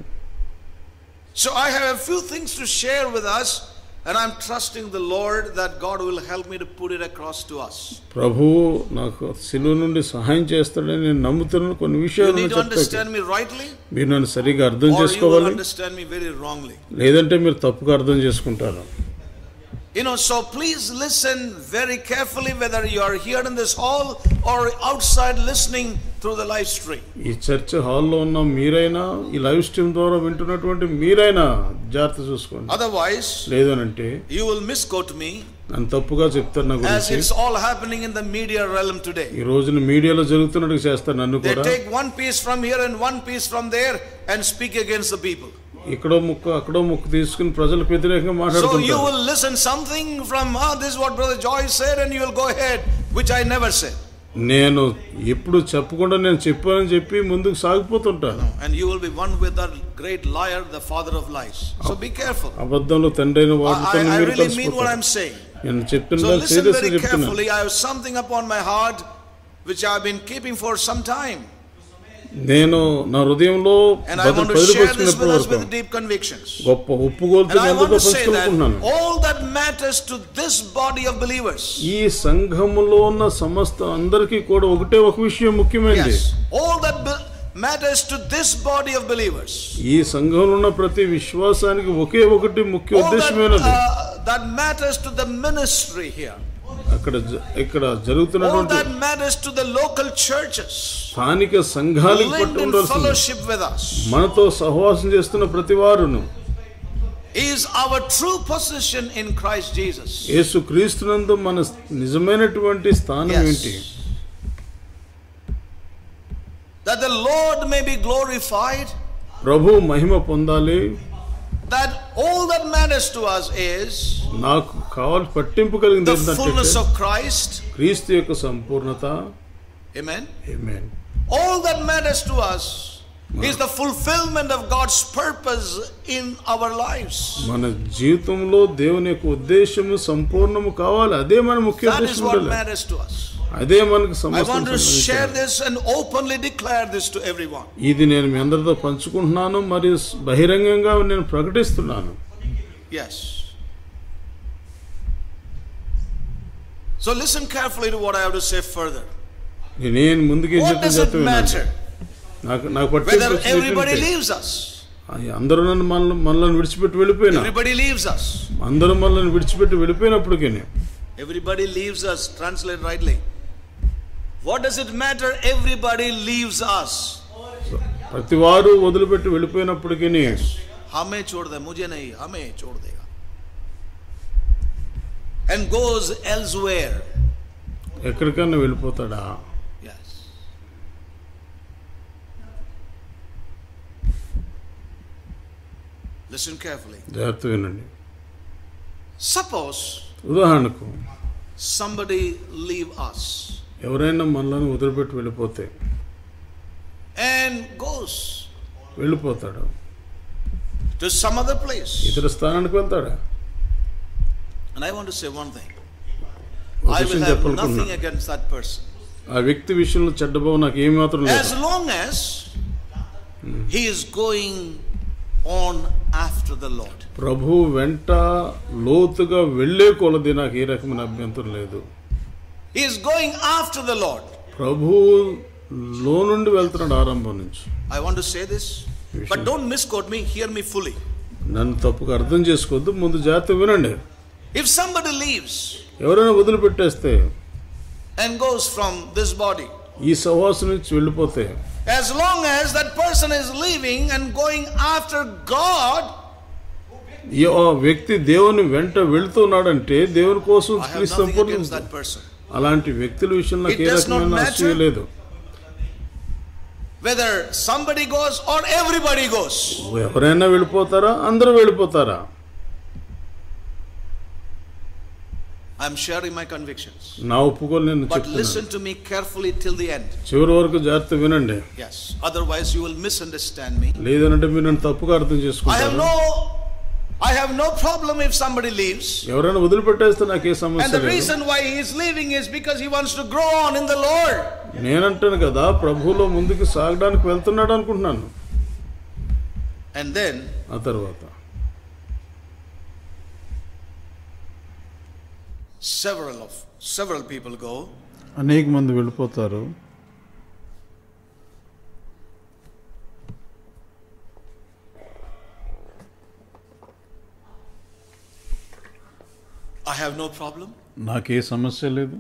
So I have a few things to share with us, and I'm trusting the Lord that God will help me to put it across to us. ప్రభువు నాకు సిలువ నుండి సహాయం చేస్తాడని నేను నమ్ముతున్నాను. కొన్ని You విషయాలు need to చెప్తాను. understand me rightly, మీరు నన్ను సరిగా అర్థం or you will చేసుకోవాలి, understand me very wrongly. లేదంటే మీరు తప్పుగా అర్థం చేసుకుంటారు. You know, so please listen very carefully, whether you are here in this hall or outside listening through the live stream. ఈ చర్చ్ హాల్లో ఉన్న మీరైనా ఈ లైవ్ స్ట్రీమ్ ద్వారా వింటున్నటువంటి మీరైనా జాగ్రత్త చూసుకోండి. Otherwise, లేదనంటే you will misquote me, నన్ను తప్పుగా చెప్తారు నా as గురించి. it's all happening in the media realm today. ఈ రోజున మీడియాలో జరుగుతున్నట్టు చేస్తారు నన్ను They కూడా. take one piece from here and one piece from there and speak against the people. ఇక్కడో ముక్క అక్కడో ముక్క తీసుకుని ప్రజలకు వ్యతిరేకంగా So you మాట్లాడుతుంటారు. will listen something from, ah, this is what Brother Joyce said, and you will go ahead, which I never said. నేను ఎప్పుడు చెప్పకుండా నేను చెప్పానని చెప్పి ముందుకు సాగిపోతుంటాను. And you will be one with that great liar, the father of lies. So be careful. అబద్ధంలో తండ్రి అయిన వాడితో I, I మీరు really mean what కలిసిపోతారు. I'm saying. నేను చెప్తున్న So దాన్ని listen సీరియస్గా very చెప్తున్నాను. carefully. I have something upon my heart which I have been keeping for some time. నేను నా హృదయంలో And I want to share this భద్రపరుచుకున్నప్పుడు with us వరకు with deep convictions. గొప్ప ఒప్పుకోలుతో And I want to say that పంచుకుంటున్నాను. all that matters to this body of believers. ఈ సంఘములో ఉన్న సమస్త అందరికీ కూడా ఒకటే ఒక విషయం ముఖ్యమైనది. Yes, all that be- matters to this body of believers. ఈ సంఘంలో ఉన్న ప్రతి విశ్వాసానికి ఒకే ఒకటి ముఖ్య All that, ఉద్దేశమైనది. uh, that matters to the ministry here. అక్కడ జ- ఇక్కడ All జరుగుతున్నటువంటి that matters to the local churches. స్థానిక సంఘాలకు Linked పట్టు in ఉండాల్సింది. fellowship with us మనతో సహవాసం చేస్తున్న ప్రతి వారును is our true position in Christ Jesus. యేసు క్రీస్తునందు మన నిజమైనటువంటి స్థానం ఏంటి? Yes. That the Lord may be glorified ప్రభు మహిమ పొందాలి. That all that matters to us is నాకు కావాలి పట్టింపు కలిగింది the ఏంటంటే fullness of Christ. క్రీస్తు యొక్క సంపూర్ణత. Amen. Amen. All that matters to us is the fulfillment of God's purpose in our lives. మన జీవితంలో దేవుని యొక్క ఉద్దేశము సంపూర్ణము కావాలి. అదే మన ముఖ్య That is ఉద్దేశం. what matters to us. అదే మనకు I సమస్తం. want to share this and openly declare this to everyone. ఇది నేను మీ అందరితో పంచుకుంటున్నాను మరియు బహిరంగంగా నేను ప్రకటిస్తున్నాను. Yes. So listen carefully to what I have to say further. నేను ముందుకు What does it matter నాకు నాకు whether పట్టింపు everybody leaves us? అందరూ నన్ను మనల్ని మనల్ని విడిచిపెట్టి వెళ్ళిపోయినా Everybody leaves us. అందరూ మనల్ని విడిచిపెట్టి వెళ్ళిపోయినప్పటికీ Everybody leaves us. Translate rightly. What does it matter? Everybody leaves us. ప్రతి వారు వదిలిపెట్టి వెళ్ళిపోయినప్పటికీ हमें छोड़ दे, मुझे नहीं, हमें छोड़ देगा. And goes elsewhere. ఎక్కడికన్నా వెళ్ళిపోతాడా? Yes. Listen carefully. జాగ్రత్త వినండి. Suppose ఉదాహరణకు somebody leave us ఎవరైనా మనల్ని వదిలిపెట్టి వెళ్ళిపోతే and goes వెళ్ళిపోతాడు. to some other place. ఇతర స్థానానికి వెళ్తాడా? And I want to say one thing. ఒక I విషయం will have చెప్పాలనుకున్నా. nothing against that person. ఆ వ్యక్తి విషయంలో చెడ్డభావం నాకు ఏమి మాత్రం లేదు. As long as he is going on after the Lord. ప్రభు వెంట లోతుగా వెళ్ళే కొలది నాకు ఏ రకమైన అభ్యంతరం లేదు. He is going after the Lord. ప్రభు లో నుండి వెళ్తున్నాడు ఆరంభం నుంచి. I want to say this, but don't misquote me, hear me fully. నన్ను తప్పుగా అర్థం చేసుకోవద్దు, ముందు జాగ్రత్త వినండి. If somebody leaves ఎవరైనా వదిలిపెట్టేస్తే and goes from this body, ఈ సహవాసం నుంచి వెళ్ళిపోతే as long as that person is leaving and going after God, ఈ ఆ వ్యక్తి దేవుని వెంట వెళ్తున్నాడంటే దేవుని కోసం I have క్రీస్తు nothing Sampoorna. against that person. అలాంటి వ్యక్తుల విషయంలో నాకు It ఏ does not రకమైన matter. అసూయ లేదు. Whether somebody goes or everybody goes. ఎవరైనా వెళ్ళిపోతారా? అందరూ వెళ్ళిపోతారా? I am sharing my convictions. నా ఒప్పుకోలు నేను But చెప్తున్నాను. listen to me carefully till the end. చివరి వరకు జాగ్రత్త వినండి. Yes. Otherwise you will misunderstand me. లేదంటే మీరు నన్ను తప్పుగా అర్థం I have చేసుకుంటారు. no I have no problem if somebody leaves. ఎవరైనా వదిలిపెట్టేస్తే నాకు ఏ And సమస్య the లేదు. reason why he is leaving is because he wants to grow on in the Lord. నేనంటాను కదా ప్రభువులో ముందుకు సాగడానికి వెళ్తున్నాడు అనుకుంటున్నాను. And then ఆ తర్వాత several of several people go. అనేక మంది వెళ్ళిపోతారు. I have no problem. నాకే సమస్య లేదు.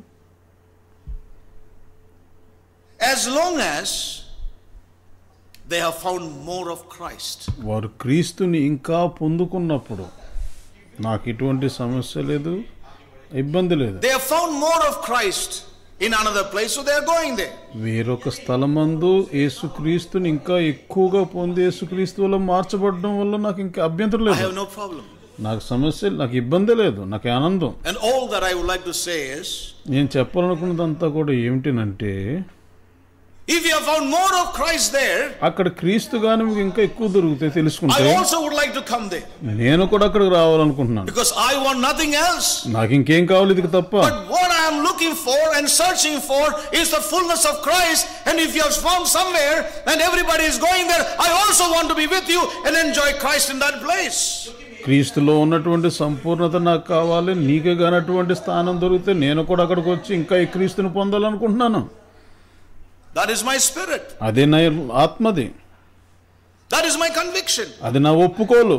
As long as they have found more of Christ. వారు క్రీస్తుని ఇంకా పొందుకున్నప్పుడు నాకు ఎటువంటి సమస్య లేదు, ఇబ్బంది లేదు. They have found more of Christ in another place, so they are going there. వేరొక స్థలమందు యేసుక్రీస్తుని ఇంకా ఎక్కువగా పొంది యేసుక్రీస్తు వల్ల మార్చబడడం వల్ల నాకు ఇంకా అభ్యంతరం I లేదు. have no problem. నాకు సమస్య, నాకు ఇబ్బంది లేదు, నాకు ఆనందం. And all that I would like to say is, నేను చెప్పాలనుకున్నదంతా కూడా ఏమిటినంటే, if you have found more of Christ there, అక్కడ క్రీస్తు గాని మీకు ఇంకా ఎక్కువ దొరుకుతాయి తెలుసుకుంటే, I also would like to come there. నేను కూడా అక్కడికి రావాలనుకుంటున్నాను. Because I want nothing else. నాకు ఇంకేం కావాలి ఇది తప్ప. But what I am looking for and searching for is the fullness of Christ. And if you have found somewhere and everybody is going there, I also want to be with you and enjoy Christ in that place. క్రీస్తులో ఉన్నటువంటి సంపూర్ణత నాకు కావాలి. నీకే కానటువంటి స్థానం దొరికితే నేను కూడా అక్కడికి వచ్చి ఇంకా ఈ క్రీస్తుని పొందాలనుకుంటున్నాను. That is my spirit. అదే నా ఆత్మది. That is my conviction. అది నా ఒప్పుకోలు.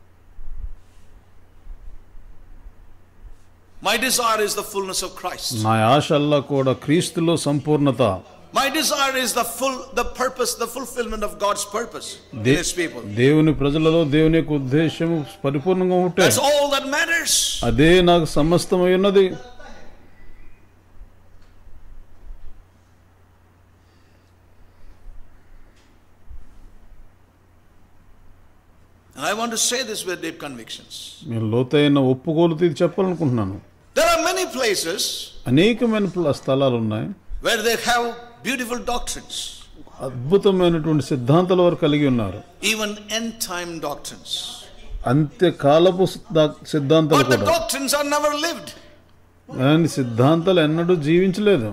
My desire is the fullness of Christ. నా ఆశల్లా కూడా క్రీస్తులో సంపూర్ణత. My desire is the full, the purpose, the fulfillment of God's purpose in His people. దేవుని ప్రజలలో దేవుని యొక్క ఉద్దేశం పరిపూర్ణంగా ఉంటే That's all that matters. అదే నాకు సమస్తమై ఉన్నది. And I want to say this with deep convictions. నేను లోతైన ఒప్పుకోలుతో ఇది చెప్పాలనుకుంటున్నాను. There are many places అనేకమైన ప్ల- స్థలాలు ఉన్నాయి where they have beautiful doctrines, అద్భుతమైనటువంటి సిద్ధాంతాల వారు కలిగి ఉన్నారు, even end time doctrines. అంత్యకాలపు Siddha- సిద్ధాంతాలు But the కూడా. doctrines are never lived. కానీ సిద్ధాంతాలు ఎన్నడూ జీవించలేదు.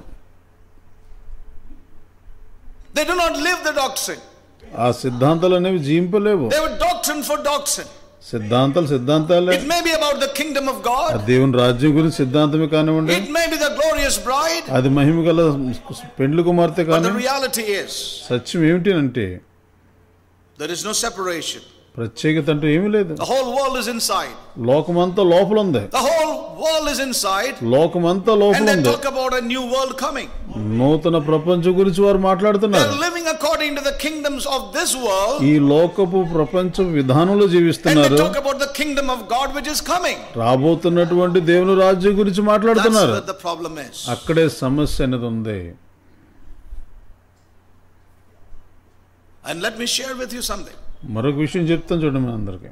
They do not live the doctrine. ఆ సిద్ధాంతాలు అనేవి జీవింపలేవు. They were doctrine for doctrine. సిద్ధాంతాలు సిద్ధాంతాలే. It may be about the kingdom of ఆ God. దేవుని రాజ్యం గురించి సిద్ధాంతమే కానివ్వండి, It may be the glorious bride. అది మహిమ గల పెండ్లి కుమార్తె But the కానీ. reality is, సత్యం ఏమిటి అంటే there is no separation. ప్రత్యేకత అంటూ ఏమీ లేదు. The whole world is inside. లోకమంతా లోపల ఉంది. The whole world is inside. లోకమంతా And లోపల they ఉంది. talk about a new world coming. నూతన ప్రపంచం గురించి వారు They మాట్లాడుతున్నారు. are living according to the kingdoms of this world. ఈ లోకపు ప్రపంచ విధానంలో And జీవిస్తున్నారు. they talk about the kingdom of God which is coming. రాబోతున్నటువంటి దేవుని రాజ్యం గురించి That's మాట్లాడుతున్నారు. what the problem is. అక్కడే సమస్య అనేది ఉంది. And let me share with you something. మరొక విషయం చెప్తాను చూడండి మీ అందరికి.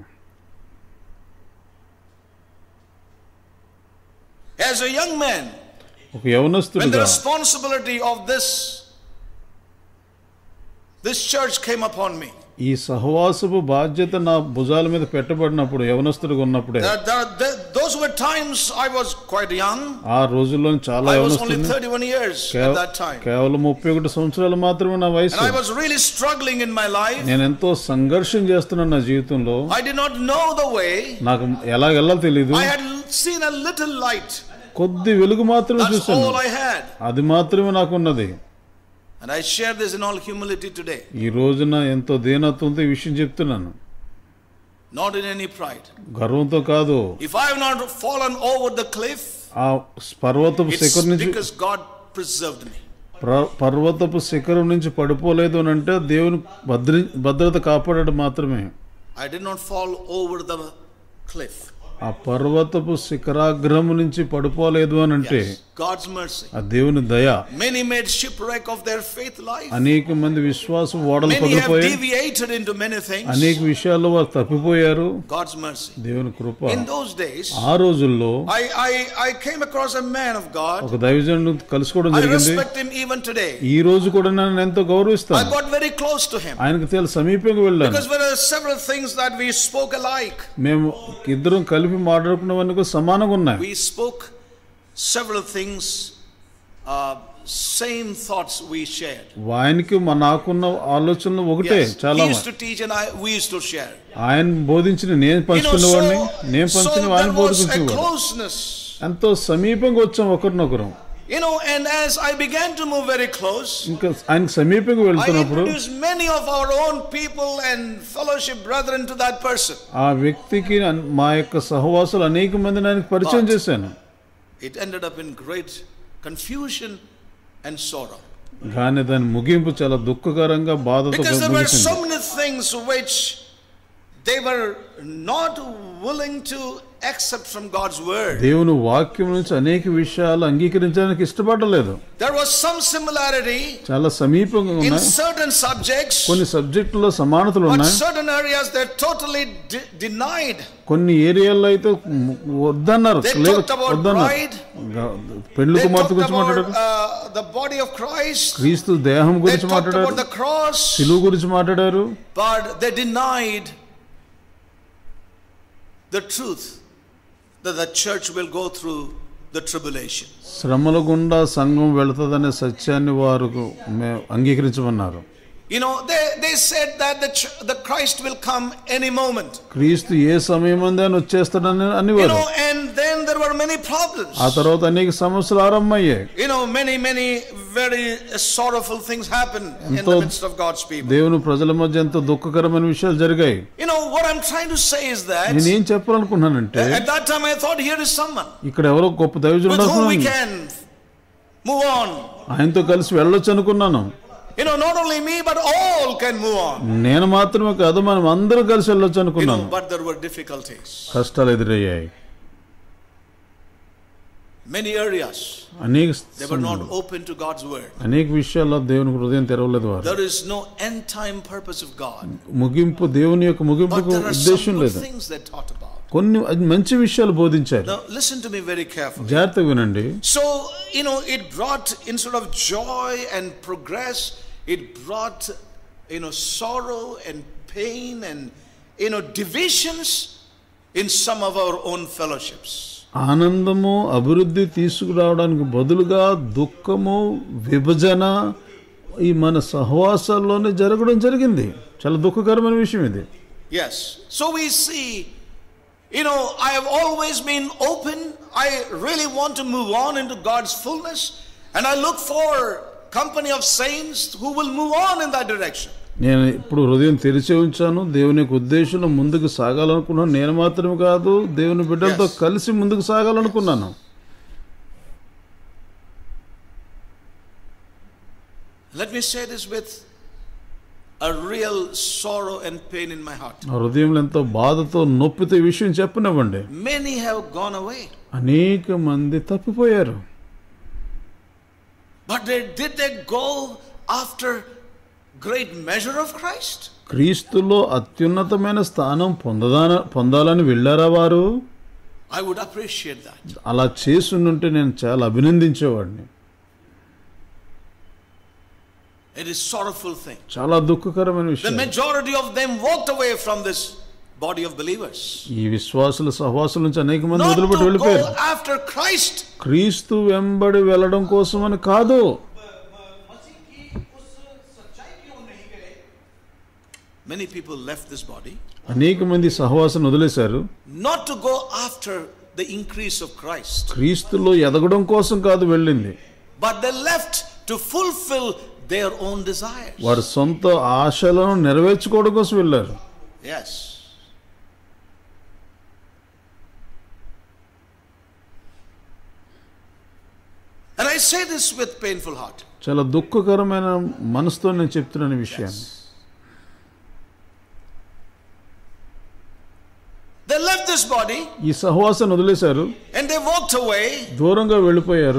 As a young man, ఒక when the యవనస్తుడిగా responsibility of this this church came upon me, ఈ సహవాసపు బాధ్యత నా భుజాల మీద పెట్టబడినప్పుడు, యవనస్తుడిగా ఉన్నప్పుడే, there, there, there, those were times I was quite young. ఆ రోజుల్లో చాలా I was only యవనస్తుడిని, thirty-one years at that time. కేవలం ముప్పై ఒకటి సంవత్సరాలు మాత్రమే నా వయసు. And I was really struggling in my life. నేను ఎంతో సంఘర్షణ చేస్తున్నాను నా జీవితంలో. I did not know the way. నాకు ఎలా వెళ్ళాలో తెలియదు. I had seen a little light. కొద్ది వెలుగు మాత్రమే That's చూశాను. all I had. అది మాత్రమే నాకున్నది. And I share this in all humility today. ఈ రోజున ఎంతో దీనత్వంతో ఈ విషయం చెప్తున్నాను. Not in any pride. గర్వంతో కాదు. If I have not fallen over the cliff, ఆ పర్వతపు it's శిఖరం నుంచి because God preserved me. ప్ర- పర్వతపు శిఖరం నుంచి పడిపోలేదు అని అంటే దేవుని భద్ర భద్రత కాపాడాడు మాత్రమే. I did not fall over the cliff. ఆ పర్వతపు శిఖరాగ్రము నుంచి పడిపోలేదు అని అంటే Yes, God's mercy. ఆ దేవుని దయ. Many made shipwreck of their faith life. అనేక మంది విశ్వాసం ఓడలు Many have పడిపోయారు. deviated into many things. అనేక విషయాల్లో వారు తప్పిపోయారు. God's mercy. దేవుని కృప. In those days, ఆ రోజుల్లో I, I, I came across a man of God. ఒక దైవజనుడు కలుసుకోవడం I జరిగింది. respect him even today. ఈ రోజు కూడా నేను ఎంతో I గౌరవిస్తాను. got very close to him. ఆయనకు తెలుసు, సమీపంగా వెళ్ళాను. Because there are several things that we spoke alike. మేము ఇద్దరం కలిపి మాట్లాడుకున్నవన్నీ కూడా సమానంగా ఉన్నాయి. We spoke several things, uh, same thoughts we shared. ఆయనకి మా నాకున్న ఆలోచనలు ఒకటే. Yes, చాలా he used to teach and I, we used to share. ఆయన బోధించిన నేను You know, పంచుకునేవాడిని, so, నేను so పంచిన ఆయన there was a బోధించేవాడు. closeness. ఎంతో సమీపంగా వచ్చాం ఒకరినొకరు. You know, and as I began to move very close, ఇంకా ఆయనకి సమీపంగా I వెళ్తున్నప్పుడు introduced many of our own people and fellowship brethren to that person. ఆ వ్యక్తికి అన్- మా యొక్క సహవాసులు అనేక మందిని ఆయనకు పరిచయం చేశాను. It ended up in great confusion and sorrow. కానీ దాని ముగింపు చాలా దుఃఖకరంగా బాధతో Because there were so ముగిసింది. many things which they were not willing to accept from God's word. దేవుని వాక్యం నుంచి అనేక విషయాలు అంగీకరించడానికి ఇష్టపడలేదు. There was some similarity చాలా సమీపంగా in ఉన్నాయి. certain subjects, కొన్ని సబ్జెక్టులో సమానతలు but ఉన్నాయి. certain areas they totally de- denied. కొన్ని ఏరియాల్లో అయితే వద్దన్నారు, They లేదు talked about వద్దన్నారు. bride. పెళ్లి They కుమార్తె talked గురించి about మాట్లాడారు, uh, the body of Christ. క్రీస్తు దేహం They గురించి talked మాట్లాడారు, about the cross, శిలువ గురించి మాట్లాడారు. but they denied the truth that the church will go through the tribulation. శ్రమల గుండా సంఘం వెళుతుందనే సత్యాన్ని వారు మే- అంగీకరించమన్నారు. You know, they, they said that the, ch- the Christ will come any moment. క్రీస్తు ఏ సమయం అందే అని వచ్చేస్తాడని You అనేవారు. know, and then there were many problems. ఆ తర్వాత అనేక సమస్యలు ఆరంభమయ్యాయి. You know, many, many very sorrowful things happened in the midst of God's people. దేవుని ప్రజల మధ్య ఎంతో దుఃఖకరమైన విషయాలు జరిగాయి. You know, what I'm trying to say is that నేను ఏం చెప్పాలనుకున్నానంటే, at that time I thought here is someone ఇక్కడ ఎవరో గొప్ప దైవజనుడు with whom we ఉన్నారు, can move on. ఆయనతో కలిసి వెళ్ళొచ్చు అనుకున్నాను. You know, not only me, but all can move on. నేను మాత్రమే కాదు, మనం అందరూ కలిసి వెళ్ళొచ్చు You అనుకున్నాను. know, but there were difficulties. కష్టాలు ఎదురయ్యాయి. Many areas అనేక they were not open to God's word. అనేక విషయాల్లో దేవుని హృదయం తెరవలేదు వారు. There is no end time purpose of God. ముగింపు దేవుని యొక్క ముగింపుకు ఉద్దేశం లేదు. Things they taught about. కొన్ని మంచి విషయాలు బోధించారు. Now listen to me very carefully. జాగ్రత్తగా వినండి. So you know it brought, instead of joy and progress, it brought you know sorrow and pain and you know divisions in some of our own fellowships. ఆనందము అభివృద్ధి తీసుకురావడానికి బదులుగా దుఃఖము విభజన ఈ మన సహవాసాల్లోనే జరగడం జరిగింది. చాలా దుఃఖకరమైన విషయం ఇది. Yes, so we see, you know, I have always been open. I really want to move on into God's fullness, and I look for company of saints who will move on in that direction. నేను ఇప్పుడు హృదయం తెరిచే ఉంచాను. దేవుని యొక్క ఉద్దేశంలో ముందుకు సాగాలనుకున్నాను. నేను మాత్రమే కాదు, దేవుని బిడ్డలతో కలిసి ముందుకు సాగాలనుకున్నాను. Let me say this with a real sorrow and pain in my heart. హృదయంలో ఎంతో బాధతో నొప్పితో ఈ విషయం చెప్పనివ్వండి. Many have gone away. అనేక మంది తప్పిపోయారు. But they, did they go after great measure of Christ? క్రీస్తులో అత్యున్నతమైన స్థానం పొందదాన పొందాలని వెళ్ళారా వారు? I would appreciate that. అలా చేసుంటే నేను చాలా అభినందించేవాడిని. It is sorrowful thing. చాలా దుఃఖకరమైన విషయం. The majority of them walked away from this body of believers. ఈ విశ్వాసుల సహవాసుల నుంచి అనేక మంది వదిలిపెట్టి వెళ్ళిపోయారు. Not to go after Christ. క్రీస్తు వెంబడి వెళ్ళడం కోసం అని కాదు. Many people left this body. అనేక మంది సహవాసాన్ని వదిలేశారు. Not to go after the increase of Christ. క్రీస్తులో ఎదగడం కోసం కాదు వెళ్ళింది. But they left to fulfill their own desires. వారి సొంత ఆశలను నెరవేర్చుకోవడం కోసం వెళ్ళారు. Yes. And I say this with painful heart. చాలా దుఃఖకరమైన మనసుతో నేను చెప్తున్నాను ఈ విషయాన్ని. They left this body. ఈ సహవాసాన్ని వదిలేశారు. And they walked away. దూరంగా వెళ్ళిపోయారు.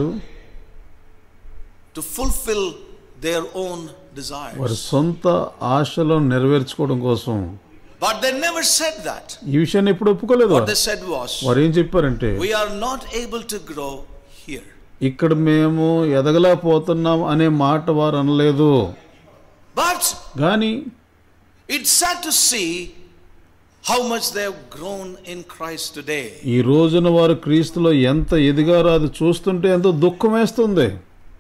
To fulfill their own desires. వారి సొంత ఆశలను నెరవేర్చుకోవడం కోసం. But they never said that. ఈ విషయాన్ని ఎప్పుడు ఒప్పుకోలేదు. What they said was, వారు ఏం చెప్పారంటే, we are not able to grow here. ఇక్కడ మేము ఎదగలేకపోతున్నాం అనే మాట వారు అనలేదు. But కానీ it's sad to see how much they have grown in Christ today. ఈ రోజున వారు క్రీస్తులో ఎంత ఎదిగారో అది చూస్తుంటే ఎంతో దుఃఖం వేస్తుంది.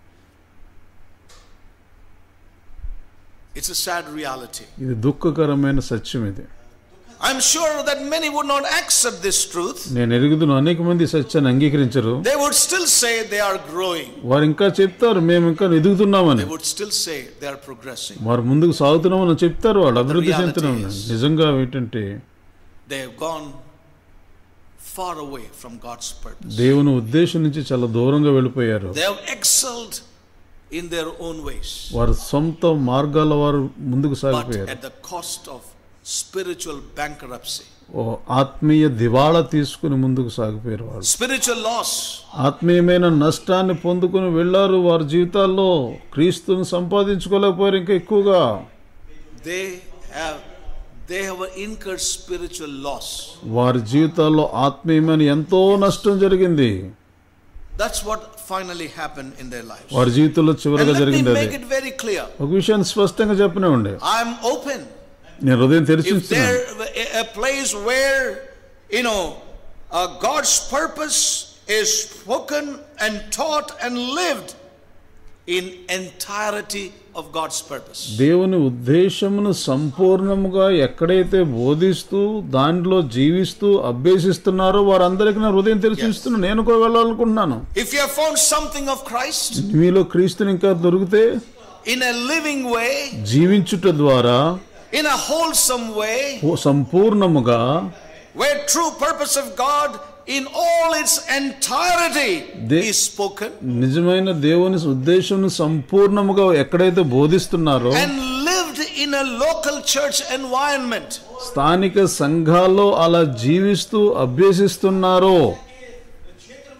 It's a sad reality. ఇది దుఃఖకరమైన సత్యం ఇది. I'm sure that many would not accept this truth. నేను ఎరుగుదును అనేక మంది సత్యాన్ని అంగీకరించరు. They would still say they are growing. వారు ఇంకా చెప్తారు మేము ఇంకా ఎదుగుతున్నామని. They would still say they are progressing. వారు ముందుకు సాగుతున్నామని చెప్తారు, వాళ్ళు అభివృద్ధి చెందుతున్నామని. నిజంగా ఏంటంటే they have gone far away from God's purpose. దేవుని ఉద్దేశం నుంచి చాలా దూరంగా వెళ్ళిపోయారు. They have excelled in their own ways. వారు సొంత మార్గాల వారు ముందుకు సాగిపోయారు. But at the cost of spiritual bankruptcy. ఓ ఆత్మీయ దివాళా తీసుకుని ముందుకు సాగిపోయారు వారు. Spiritual loss. ఆత్మీయమైన నష్టాన్ని పొందుకుని వెళ్ళారు. వారి జీవితాల్లో క్రీస్తుని సంపాదించుకోలేకపోయారు ఇంకా ఎక్కువగా. They have they have incurred spiritual loss. వారి జీవితాల్లో ఆత్మీయమైన ఎంతో నష్టం జరిగింది. That's what finally happened in their lives. వారి జీవితంలో చివరిగా జరిగింది అదే. Make it very clear. ఒక విషయాన్ని స్పష్టంగా చెప్పనివ్వండి. I am open. నేను హృదయం తెరిచి If ఉంచుతున్నాను. there a place where you know uh, God's purpose is spoken and taught and lived in entirety of God's purpose. దేవుని ఉద్దేశమును సంపూర్ణముగా ఎక్కడైతే బోధిస్తూ దాంట్లో జీవిస్తూ అభ్యసిస్తున్నారో వారందరికీ నా హృదయం తెరిచి ఉంచుతున్నాను. నేను కూడా వెళ్ళాలనుకుంటున్నాను. If you have found something of Christ, మీలో క్రీస్తుని ఇంకా దొరికితే in a living way, జీవించుట ద్వారా, in a wholesome way, సంపూర్ణముగా, where true purpose of God in all its entirety is spoken, నిజమైన దేవుని ఉద్దేశం సంపూర్ణముగా ఎక్కడైతే బోధిస్తున్నారో and lived in a local church environment, స్థానిక సంఘాల్లో అలా జీవిస్తూ అభ్యసిస్తున్నారో,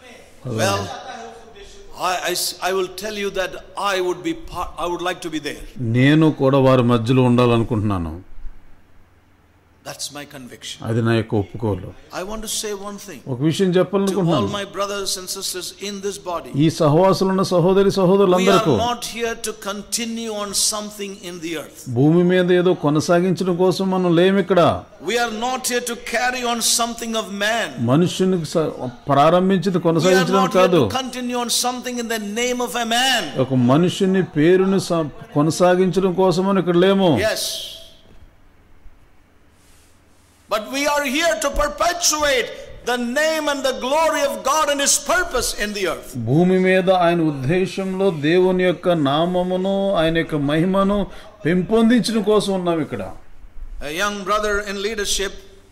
Well, I, I, I will tell you that I would be part, I would like to be there. నేను కూడా వారి మధ్యలో ఉండాలనుకుంటున్నాను. That's my conviction. అది నా యొక్క ఒప్పుకోలు. I want to say one thing. ఒక విషయం చెప్పాలనుకుంటున్నాను. To all my brothers and sisters in this body. ఈ సహవాసులున్న సహోదరి సహోదరులందరికీ. We are not here to continue on something in the earth. భూమి మీద ఏదో కొనసాగించడం కోసం మనం లేము ఇక్కడ. We are not here to carry on something of man. మనుషుని ప్రారంభించింది కొనసాగించడం కాదు. We are not here to continue on something in the name of a man. ఒక మనుషుని పేరును కొనసాగించడం కోసం మనం ఇక్కడ లేము. Yes. But we are here to perpetuate the name and the glory of God and His purpose in the earth. భూమి మీద ఆయన ఉద్దేశంలో దేవుని యొక్క నామమును ఆయన యొక్క మహిమను పెంపొందించడం కోసం ఉన్నాం ఇక్కడ. A young brother in leadership,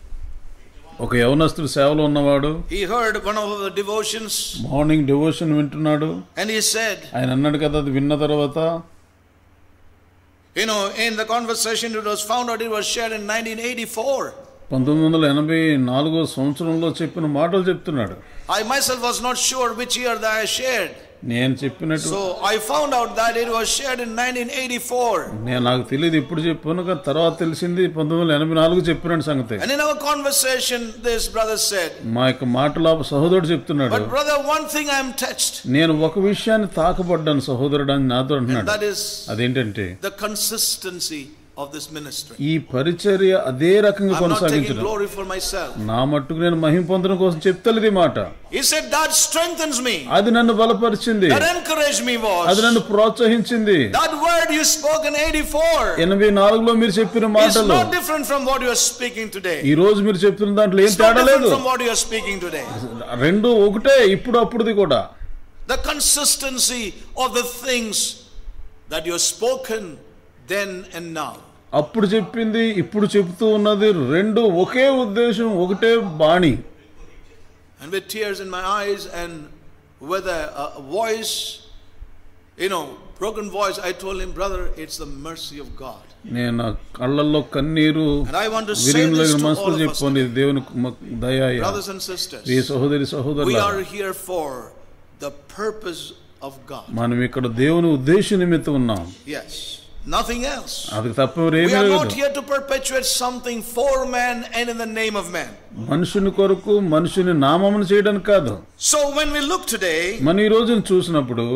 ఒక యవనస్తుడు సేవలో ఉన్నవాడు, he heard one of the devotions, morning devotion వింటున్నాడు. and he said, ఆయన అన్నాడు కదా, అది విన్న తర్వాత, you know, in the conversation it was found out it was shared in nineteen eighty-four. పంతొమ్మిది వందల ఎనభై నాలుగో సంవత్సరంలో చెప్పిన మాటలు చెప్తున్నాడు. I myself was not sure which year that I shared. నేను చెప్పినట్టు So I found out that it was shared in nineteen eighty-four. నేను నాకు తెలియదు ఇప్పుడు చెప్పాను, కానీ తర్వాత తెలిసింది పంతొమ్మిది వందల ఎనభై నాలుగు చెప్పిన సంగతి. And in our conversation this brother said, మా యొక్క మాటలు సహోదరుడు చెప్తున్నాడు, but brother, one thing I am touched. నేను ఒక విషయాన్ని తాకబడ్డాను సహోదరుడు అని నాతో అంటున్నాడు. That is, అదేంటంటే the consistency of this ministry. ఈ పరిచర్య అదే రకంగా కొనసాగించడం. glory for myself. నా మట్టుకు నేను మహిమ పొందడం కోసం చెప్తలేదు ఈ మాట. He said that strengthens me. అది నన్ను బలపరిచింది. That encouraged me was. అది నన్ను ప్రోత్సహించింది. That word you spoke in eighty-four. ఎనభై నాలుగులో మీరు చెప్పిన మాటలు is not different from what you are speaking today. ఈ రోజు మీరు చెప్తున్న దాంట్లో ఏం తేడా లేదు. from what you are speaking today. రెండు ఒకటే, ఇప్పుడు అప్పుడుది కూడా. The consistency of the things that you have spoken then and now. అప్పుడు చెప్పింది ఇప్పుడు చెప్తూ ఉన్నది రెండు ఒకే ఉద్దేశం, ఒకటే బాణి. And with tears in my eyes and with a, a voice, you know, broken voice, I told him, brother, it's the mercy of God. నేను కళ్ళల్లో కన్నీరు విరిగిన మనసులో చెప్పాను, ఇది దేవుని దయ. Brothers and sisters, ఈ సహోదరి సహోదరులారా, we are here for the purpose of God. మనం ఇక్కడ దేవుని ఉద్దేశ నిమిత్తం ఉన్నాం. Yes, nothing else. అది తప్ప మరేమీ లేదు. We are not లేదు. here to perpetuate something for man and in the name of man. మనుషుని కొరకు మనుషుని నామమును చేయడానికి కాదు. So when we look today, మన ఈ రోజును చూసినప్పుడు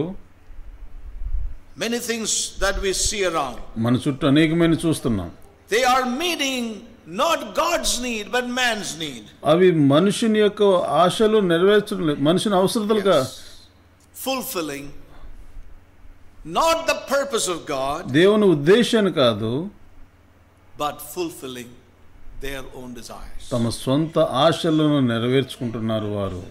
many things that we see around, మన చుట్టూ అనేకమైన చూస్తున్నాం. they are meeting not God's need but man's need. అవి మనుషుని యొక్క ఆశలు నెరవేర్చడం లేదు, మనుషుని అవసరతలుగా. Yes. Fulfilling not the purpose of God, దేవుని ఉద్దేశాన్ని కాదు, but fulfilling their own desires. తమ సొంత ఆశలను నెరవేర్చుకుంటున్నారు వారు.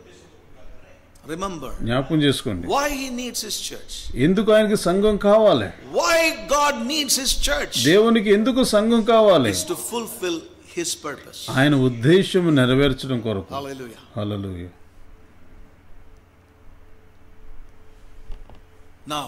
Remember, జ్ఞాపకం చేసుకోండి, why he needs his church. ఎందుకు ఆయనకి సంఘం కావాలి? Why God needs his church. దేవునికి ఎందుకు సంఘం కావాలి? Is to fulfill his purpose. ఆయన ఉద్దేశం నెరవేర్చడం కొరకు. Hallelujah. Hallelujah. Now,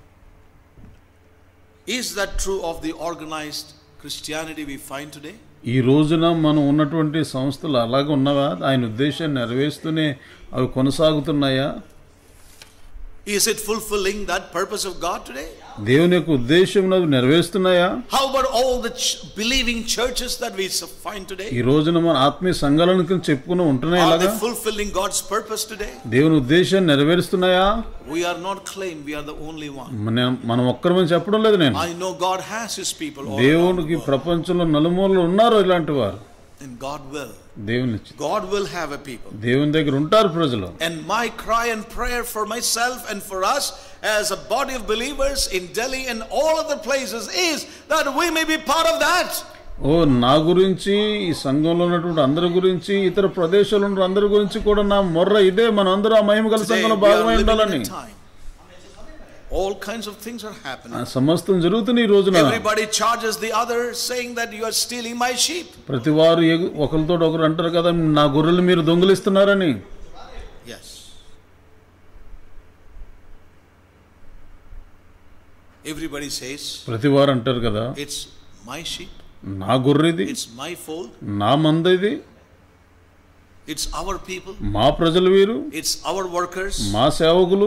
is that true of the organized Christianity we find today? ఈ రోజున మనం ఉన్నటువంటి సంస్థలు అలాగే ఉన్నవా? ఆయన ఉద్దేశాన్ని నెరవేరుస్తూనే అవి కొనసాగుతున్నాయా? Is it fulfilling that purpose of God today? దేవుని యొక్క ఉద్దేశం నెరవేరుస్తున్నాయా? How about all the ch- believing churches that we find today? ఈ రోజున మన ఆత్మీయ సంఘాలను చెప్పుకుని ఉంటున్నాయి Are అలాగా? they fulfilling God's purpose today? దేవుని ఉద్దేశాన్ని నెరవేరుస్తున్నాయా? We are not claiming we are the only one. మన- మనం ఒక్కరమని చెప్పడం లేదు నేను. I know God has his people all around దేవునికి the world. ప్రపంచంలో నలుమూలలు ఉన్నారు ఇలాంటి వారు. And God will. దేవుని God will have a people. దేవుని దగ్గర ఉంటారు ప్రజలు. And my cry and prayer for myself and for us as a body of believers in Delhi and all other places is that we may be part of that. ఓ నా గురించి, ఈ సంఘంలో ఉన్నటువంటి అందరి గురించి, ఇతర ప్రదేశాల్లో ఉన్న అందరి గురించి కూడా నా మొర్ర ఇదే, మనం అందరూ ఆ మహిమ గల సంఘంలో భాగమై ఉండాలని. All kinds of things are happening. సమస్తం జరుగుతుంది ఈ రోజున. Everybody charges the other saying that you are stealing my sheep. ప్రతి వారు ఒకరితో ఒకరు అంటారు కదా, నా గొర్రెలు మీరు దొంగిలిస్తున్నారని. Yes. Everybody says, ప్రతి వారు అంటారు కదా, it's my sheep. నా గొర్రెది, It's my fold. నా మందది. It's our people. మా ప్రజలు వీరు, It's our workers. మా సేవకులు.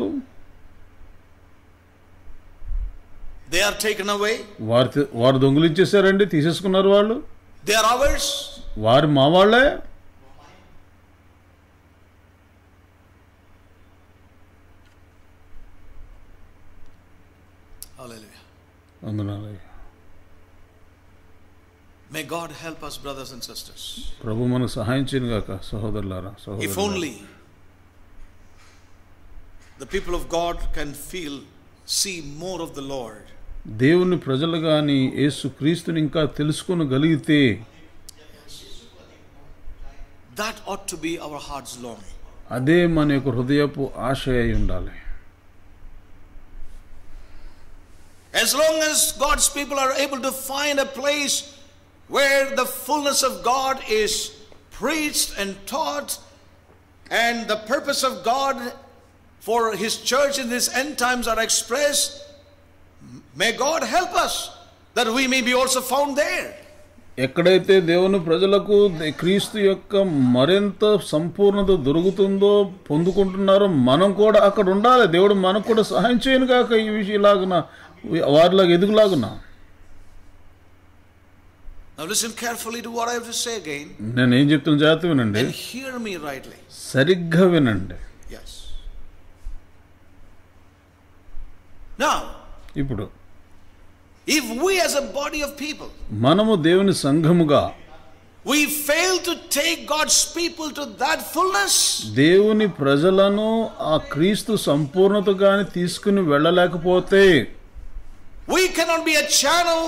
They are taken away. వారు వారు దొంగిలించేశారండి, తీసేసుకున్నారు వాళ్ళు. They are ours. వారు మా వాళ్ళే. Hallelujah. వందనాలు. May God help us, brothers and sisters. ప్రభు మనకు సహాయం చేయను గాక సహోదరులారా, If సహోదరులారా. only the people of God can feel, see more of the Lord. దేవుని ప్రజలు గాని యేసు క్రీస్తుని ఇంకా తెలుసుకోగలిగితే, that ought to be our heart's longing. అదే మన యొక్క హృదయపు ఆశ అయి ఉండాలి. As long as God's people are able to find a place where the fullness of God is preached and taught, and the purpose of God for His church in these end times are expressed, may God help us that we may be also found there. ఎక్కడైతే దేవుని ప్రజలకు క్రీస్తు యొక్క మరింత సంపూర్ణత దొరుకుతుందో, పొందుకుంటున్నారో, మనం కూడా అక్కడ ఉండాలి. దేవుడు మనకు కూడా సహాయం చేయను కాక ఈ విషయం ఇలాగున వారిలాగా ఎదుగులాగున్నా. Now listen carefully to what I have to say again. నేను ఏం చెప్తున్నా జాగ్రత్త వినండి. And hear me rightly. సరిగ్గా వినండి. Yes. Now, ఇప్పుడు if we as a body of people, మనము దేవుని సంఘముగా, we fail to take God's people to that fullness, దేవుని ప్రజలను ఆ క్రీస్తు సంపూర్ణతగాని తీసుకుని వెళ్ళలేకపోతే, we cannot be a channel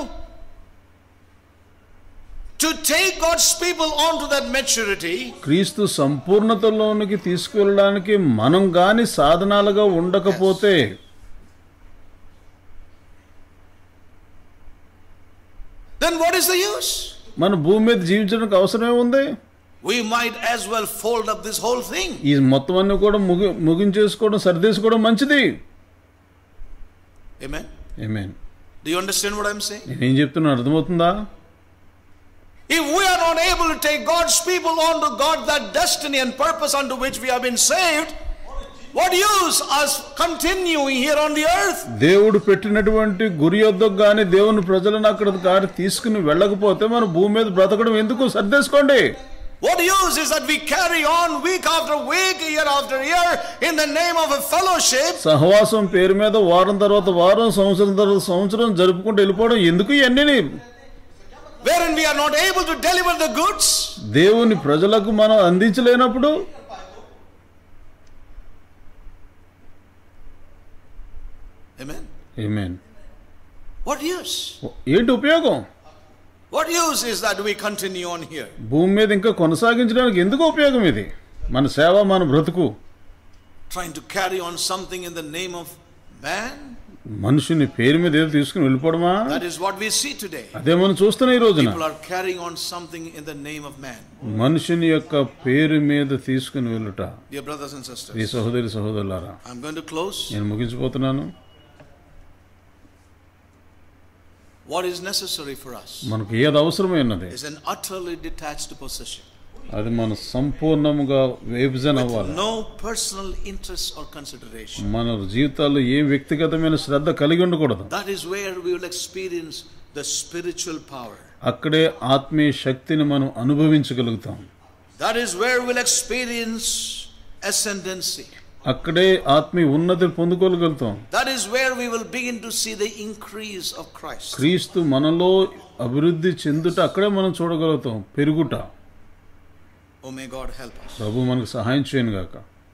to take God's people on to that maturity. క్రీస్తు సంపూర్ణతలోనికి తీసుకువెళ్ళడానికి మనం గాని సాధనాలుగా ఉండకపోతే, then what is the use? మన భూమి మీద జీవించడానికి అవసరమే ఉంది. We might as well fold up this whole thing. ఈ మొత్తం అన్ని కూడా ముగి ముగించేసుకోవడం, సరిదేసుకోవడం మంచిది. Amen. Amen. Do you understand what I'm saying? నేనేం చెప్తున్నా అర్థమవుతుందా? If we are not able to take God's people on to God that destiny and purpose unto which we have been saved, what use us continuing here on the earth? దేవుడు పెట్టినటువంటి గురి యొద్దకు గాని దేవుని ప్రజలను అక్కడ గాని తీసుకుని వెళ్ళకపోతే మన భూమి మీద బ్రతకడం ఎందుకు? సర్దేసుకోండి. What use is that we carry on week after week, year after year in the name of a fellowship? సహవాసం పేరు మీద వారం తర్వాత వారం, సంవత్సరం తర్వాత సంవత్సరం జరుపుకుంటూ వెళ్ళిపోవడం ఎందుకు? ఇవన్నీ wherein we are not able to deliver the goods. దేవుని ప్రజలకు మనం అందించలేనప్పుడు Amen. ఆమేన్. What use? ఏంటి ఉపయోగం? What use is that we continue on here? భూమి మీద ఇంకా కొనసాగించడానికి ఎందుకు ఉపయోగం ఇది? మన సేవ, మన బ్రతుకు Trying to carry on something in the name of man? మనుషుని పేరు మీద ఏదో తీసుకుని వెళ్ళిపోవడమా? That is what we see today. అదే మనం చూస్తున్న ఈ రోజున. People are carrying on something in the name of man. మనుషుని యొక్క పేరు మీద తీసుకుని వెళ్ళుట. Dear brothers and sisters, ఈ సహోదరి సహోదరులారా, I'm going to close. నేను ముగించిపోతున్నాను. What is necessary for us మనకు ఏది అవసరమై ఉన్నది, is an utterly detached position. అది మన సంపూర్ణముగా విభజన అవ్వాలి. No personal interest or consideration. మన జీవితాల్లో ఏ వ్యక్తిగతమైన శ్రద్ధ కలిగి ఉండకూడదు. That is where we will experience the spiritual power. అక్కడే ఆత్మీయ శక్తిని మనం అనుభవించగలుగుతాం. That is where we'll experience ascendancy. అక్కడే ఆత్మీయ ఉన్నతిని పొందుకోగలుగుతాం. That is where we will begin to see the increase of Christ. క్రీస్తు మనలో అభివృద్ధి చెందుట అక్కడే మనం చూడగలుగుతాం, పెరుగుట. Oh, may God help us. ప్రభు మనకు సహాయం చేయను గాక.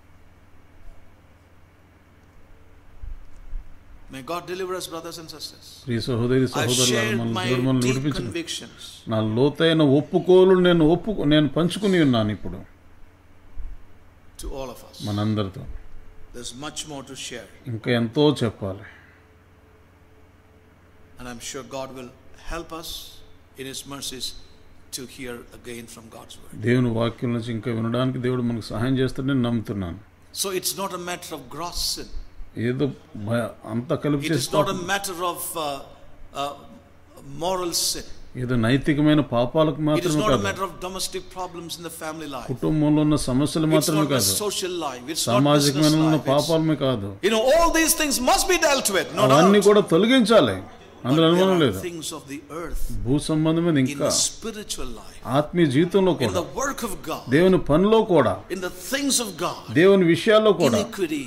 May God deliver us, brothers and sisters. ప్రియ సహోదరి I've సహోదరులారా, shared మన my దేవుడు మనల్ని deep విడిపించను. convictions నా లోతైన ఒప్పుకోలు నేను ఒప్పు నేను పంచుకుని ఉన్నాను ఇప్పుడు to all of us. మనందరితో. There's much more to share. ఇంకా ఎంతో చెప్పాలి. And I'm sure God will help us in His mercies to hear again from God's word. దేవుని వాక్యం నుంచి ఇంకా వినడానికి దేవుడు మనకు సహాయం చేస్తాడని నమ్ముతున్నాను. So it's not a matter of gross sin. ఏదో అంత కలిపి It is not a matter of uh, uh, moral sin. ఇది నైతికమైన పాపాలకు It is మాత్రమే not a కాదు, matter of domestic problems in the family life. కుటుంబంలో ఉన్న సమస్యలు It's మాత్రమే not the కాదు, social life. It's not సామాజికమైన business ఉన్న life. It's, పాపాలమే కాదు, you know, all these things must be dealt with. No అవన్నీ doubt. కూడా తొలగించాలి, అందులో But అనుమానం there are లేదు. things of the earth, భూ సంబంధమైన in ఇంకా the spiritual life, ఆత్మీయ జీవితంలో in కూడా, the work of God, దేవుని పనిలో కూడా, in the things of God, దేవుని విషయాల్లో కూడా iniquity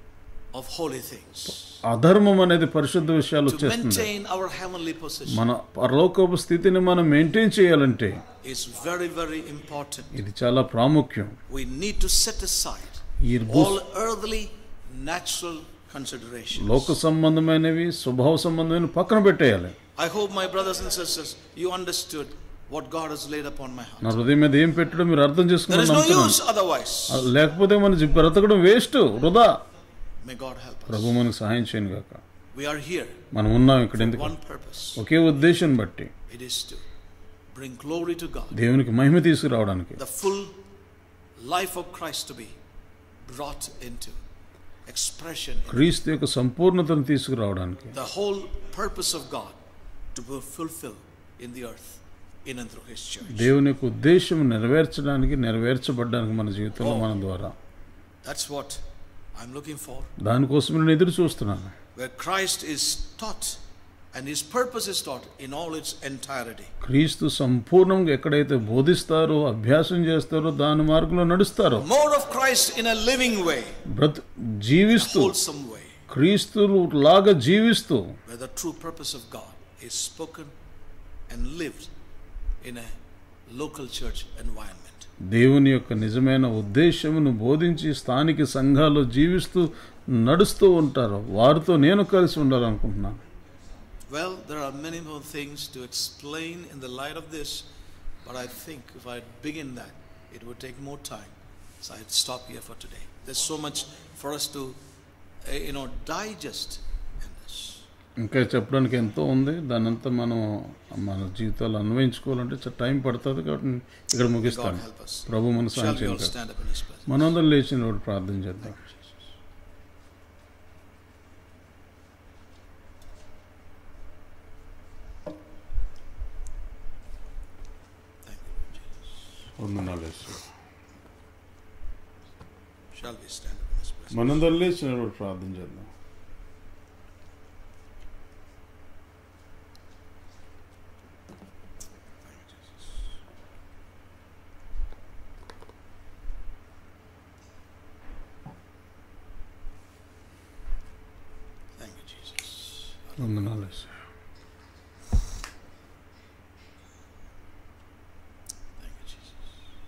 of holy things, అధర్మం అనేది పరిశుద్ధ విషయాలు to వచ్చేస్తుంది. maintain our heavenly position మన పరలోకపు స్థితిని మనం మెయింటైన్ చేయాలంటే is very, very important. ఇది చాలా ప్రాముఖ్యం. We need to set aside ఈ భూ all earthly, natural considerations. లోక సంబంధమైనవి, స్వభావ సంబంధమైన పక్కన పెట్టేయాలి. I hope, my brothers and sisters, you understood what God has laid upon my heart. నా హృదయం మీద ఏం పెట్టడం మీరు అర్థం There is no చేసుకున్నారు. use otherwise. లేకపోతే మన బ్రతకడం వేస్ట్, వృధా. May God help us. ప్రభు మనకు సహాయం చేయను గాక. We are here మనం ఉన్నాం ఇక్కడ for ఎందుకు? one purpose. ఒకే ఉద్దేశం బట్టి, It is to bring glory to God. దేవునికి మహిమ తీసుకురావడానికి, The full life of Christ to be brought into expression. క్రీస్తు యొక్క సంపూర్ణతను తీసుకురావడానికి, The whole purpose of God to be fulfilled in the earth in and through His church. దేవుని యొక్క ఉద్దేశం నెరవేర్చడానికి, నెరవేర్చబడ్డానికి మన జీవితంలో మన ద్వారా. That's what I'm looking for. దానికోసం నేను ఎదురు చూస్తున్నాను. Where Christ is taught and His purpose is taught in all its entirety. క్రీస్తు సంపూర్ణంగా ఎక్కడైతే బోధిస్తారో, అభ్యాసం చేస్తారో, దాని మార్గంలో నడుస్తారో, More of Christ in a living way, బ్రతు జీవిస్తూ, wholesome way, క్రీస్తులు లాగా జీవిస్తూ, where the true purpose of God is spoken and lived in a local church environment. దేవుని యొక్క నిజమైన ఉద్దేశమును బోధించి స్థానిక సంఘాల్లో జీవిస్తూ నడుస్తూ ఉంటారు. వారితో నేను కలిసి ఉండాలనుకుంటున్నాను. Well, there are many more things to explain in the light of this, but I think if I begin that, it would take more time. So I'd stop here for today. There's so much for us to, uh, you know, digest in this. ఇంకా చెప్పడానికి ఎంతో ఉంది. దానంతా మనం మన జీవితాలు అన్వయించుకోవాలంటే చాలా time పడుతుంది. కాబట్టి ఇక్కడ God ముగిస్తాను. help us. ప్రభు మన Shall సాయం we all చేయండి. stand up in His presence? మనందరం లేచిన వాడు ప్రార్థన చేద్దాం. Thank you, Jesus. వందనాలు యేసు. Shall we stand up in His presence? మనందరం లేచిన వాడు ప్రార్థన చేద్దాం. Thank you, Jesus. వందనాలు యేసు. Thank you, Jesus.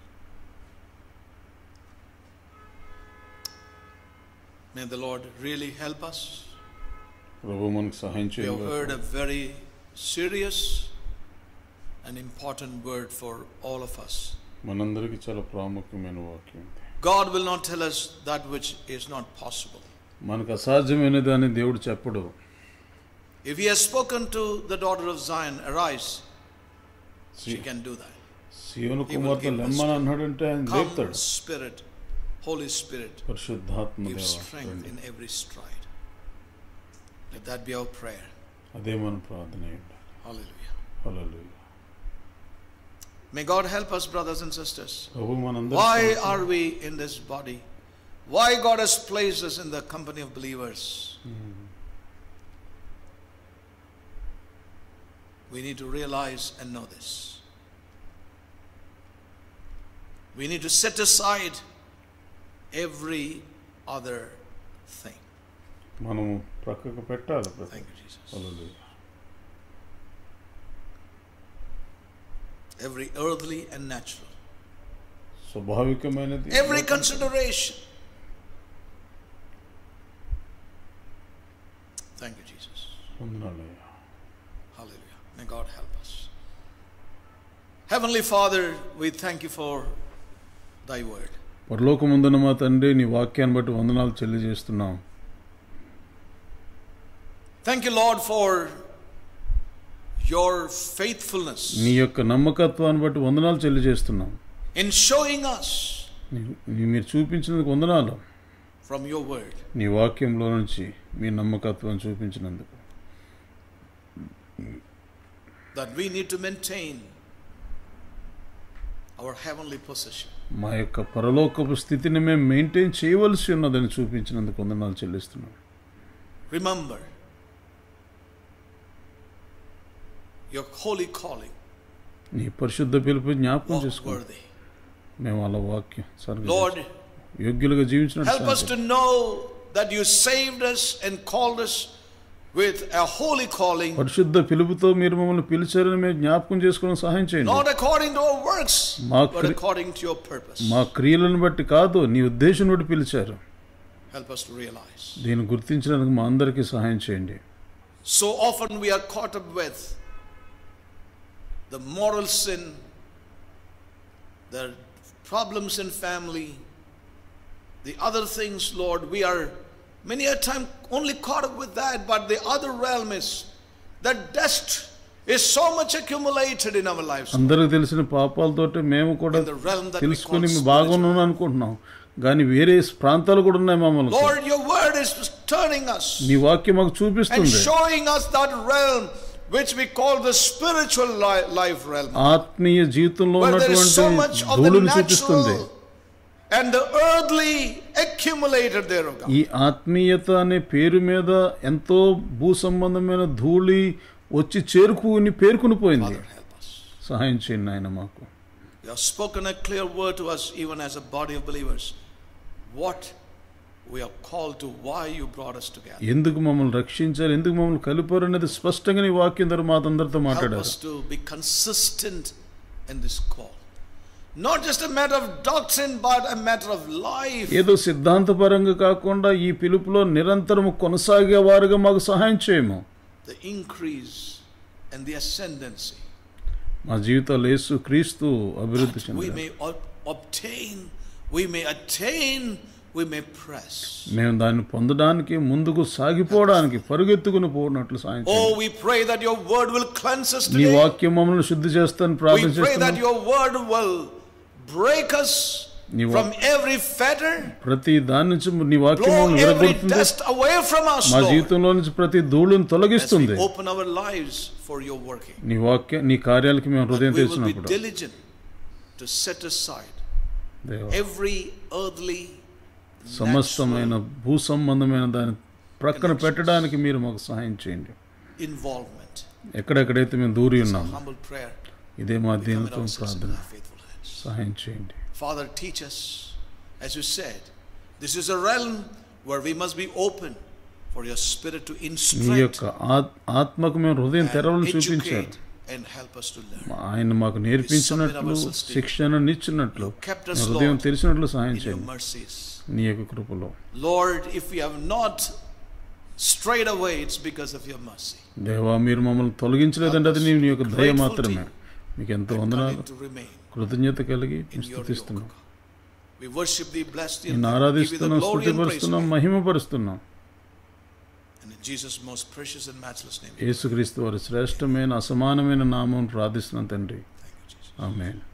May the Lord really help us. ప్రభు మనకు సహాయం We have heard చేయండి. a very serious and important word for all of us. మనందరికీ చాలా ప్రాముఖ్యమైన వాక్యం. God will not tell us that which is not possible. మనకు అసాధ్యమైనది అని దేవుడు చెప్పడు. If He has spoken to the daughter of Zion, arise, she can do that. సియోను కుమార్తె లెమ్మని అన్నాడంటే ఆయన Come, లేపుతాడు. Spirit, Holy Spirit, పరిశుద్ధాత్మ give దేవ strength రండి. in every stride. Let that be our prayer. అదే మన ప్రార్థన అయి ఉండాలి. Hallelujah. Hallelujah. May God help us, brothers and sisters. ప్రభు మనందరికీ Why సహాయం are we in this body? Why God has placed us in the company of believers? We need to realize and know this. We need to set aside every other thing. మనము ప్రక్కకు పెట్టాలి. Thank you, Jesus. Hallelujah. Every earthly and natural. స్వాభావికమైనది, Every consideration. Thank you, Jesus. వందనాలయ్యా. Hallelujah. May God help us. Heavenly Father, we thank you for thy word. పరలోకమందున మా తండ్రి, నీ వాక్యాన్ని బట్టి వందనాలు తెలియజేస్తున్నాం. Thank you, Lord, for your faithfulness నీ యొక్క నమ్మకత్వాన్ని బట్టి వందనాలు తెలియజేస్తున్నాం. in showing us నీ- నీ- మీరు చూపించినందుకు వందనాలు. from your word నీ వాక్యంలో నుంచి మీ నమ్మకత్వాన్ని చూపించినందుకు. that we need to maintain our heavenly position. మా యొక్క పరలోకపు స్థితిని మేము మెయింటైన్ చేయవలసి ఉన్నదని చూపించినందుకు వందనాలు చెల్లిస్తున్నాం. Remember your holy calling. నీ పరిశుద్ధ పిలుపు జ్ఞాపకం Walk చేసుకో. worthy. మేము అలా వాక్యం Lord, యోగ్యులుగా జీవించినట్టు help us to know that you saved us and called us with a holy calling, పరిశుద్ధ పిలుపుతో మీరు మమ్మల్ని పిలిచారని మేము జ్ఞాపకం చేసుకోవడం సహాయం చేయండి. not according to our works, మా but క్రి- according to your purpose. మా క్రియలను బట్టి కాదు, నీ ఉద్దేశం బట్టి పిలిచారు. Help us to realize. దీన్ని గుర్తించడానికి మా అందరికీ సహాయం చేయండి. So often we are caught up with the moral sin, the problems in family, the other things, Lord. We are many a time only caught up with that, but the other realm is that dust is so much accumulated in our lives. అందరికి తెలిసిన పాపాలతోటి మేము కూడా In the realm that we తెలుసుకుని call మేము బాగున్నాను అనుకుంటున్నాం, కానీ వేరే ప్రాంతాలు కూడా ఉన్నాయి మమ్మల్ని. Lord, your word is turning us నీ వాక్యం మాకు and చూపిస్తుంది, showing us that realm which we call the spiritual li- life realm, ఆత్మీయ జీవితంలో where there is ఉన్నటువంటి so much of the ధూళిని చూపిస్తుంది. natural and the earthly accumulated there, O God. ఈ ఆత్మీయత అనే పేరు మీద ఎంతో భూ సంబంధమైన ధూళి వచ్చి చేరుకుని పేరుకుని పోయింది. Father, help us. సహాయం చేయండి ఆయన మాకు. You have spoken a clear word to us even as a body of believers. What we are called to, why you brought us together. ఎందుకు మమ్మల్ని రక్షించారు, ఎందుకు మమ్మల్ని కలిపారు అనేది స్పష్టంగా నీ వాక్యం ద్వారా మాతందరితో Help మాట్లాడారు. us to be consistent in this call. Not just a matter of doctrine, but a matter of life. ఏదో సిద్ధాంతపరంగా కాకుండా ఈ పిలుపులో నిరంతరము కొనసాగే వారుగా మాకు సహాయం చేయము. The increase and the ascendancy. మా జీవితాలు యేసు క్రీస్తు అభివృద్ధి We చెందాలి. may ob- obtain, we may attain, we may press. మేము దాన్ని పొందడానికి, ముందుకు సాగిపోవడానికి, పరుగెత్తుకుని పోనట్లు సాయం Oh, చేయండి. we pray that your word will cleanse us నీ today. వాక్యం మమ్మల్ని శుద్ధి చేస్తాను We ప్రార్థన pray that చేస్తున్నాను. your word will break us నీ వా- from every fetter, ప్రతి దాని నుంచి నీ వాక్యం blow మమ్మల్ని every విరగొడుతుంది. dust away from us, మా Lord, జీవితంలో నుంచి ప్రతి ధూళిని as తొలగిస్తుంది. we open our lives for your working. నీ వాక్య నీ కార్యాలకి మేము That హృదయం we will be తెచ్చినప్పుడు diligent to set aside దేవా, every earthly, సమస్తమైన భూ సంబంధమైన దాన్ని ప్రక్కన పెట్టడానికి మీరు మాకు సహాయం చేయండి. involvement. ఎక్కడెక్కడైతే మేము దూరి It's a ఉన్నాము, humble prayer. ఇదే మా We commit దీనితో ourselves in ప్రార్థన. thy faithful hands. సహాయం చేయండి. Father, teach us, as you said, this is a realm where we must be open for your spirit to నీ instruct యొక్క ఆత్- ఆత్మకు మేము హృదయం and తెరవని చూపించారు. educate and help us to learn. ఆయన మాకు నేర్పించినట్లు, శిక్షణనిచ్చినట్లు, kept us, మీ హృదయం Lord, తెరిచినట్లు సహాయం In your చేయండి. mercies. నీ యొక్క కృపలో Lord, if we have not strayed away, it's because of your mercy. దేవా, మీరు మమ్మల్ని తొలగించలేదంటే అది నీ నీ యొక్క దయ మాత్రమే. మీకు ఎంతో And వందనాలు, continue to remain కృతజ్ఞత కలిగి in your స్థుతిస్తున్నాం. yoke. We worship thee, bless thee, and నిన్ను give you the ఆరాధిస్తున్నాం, glory and praise. స్థుతిపరుస్తున్నాం, మహిమపరుస్తున్నాం. And in Jesus' most precious and matchless name. యేసుక్రీస్తు వారి శ్రేష్టమైన అసమానమైన నామం ప్రార్థిస్తున్నాం తండ్రి. Thank you, Jesus. ఆమేన్.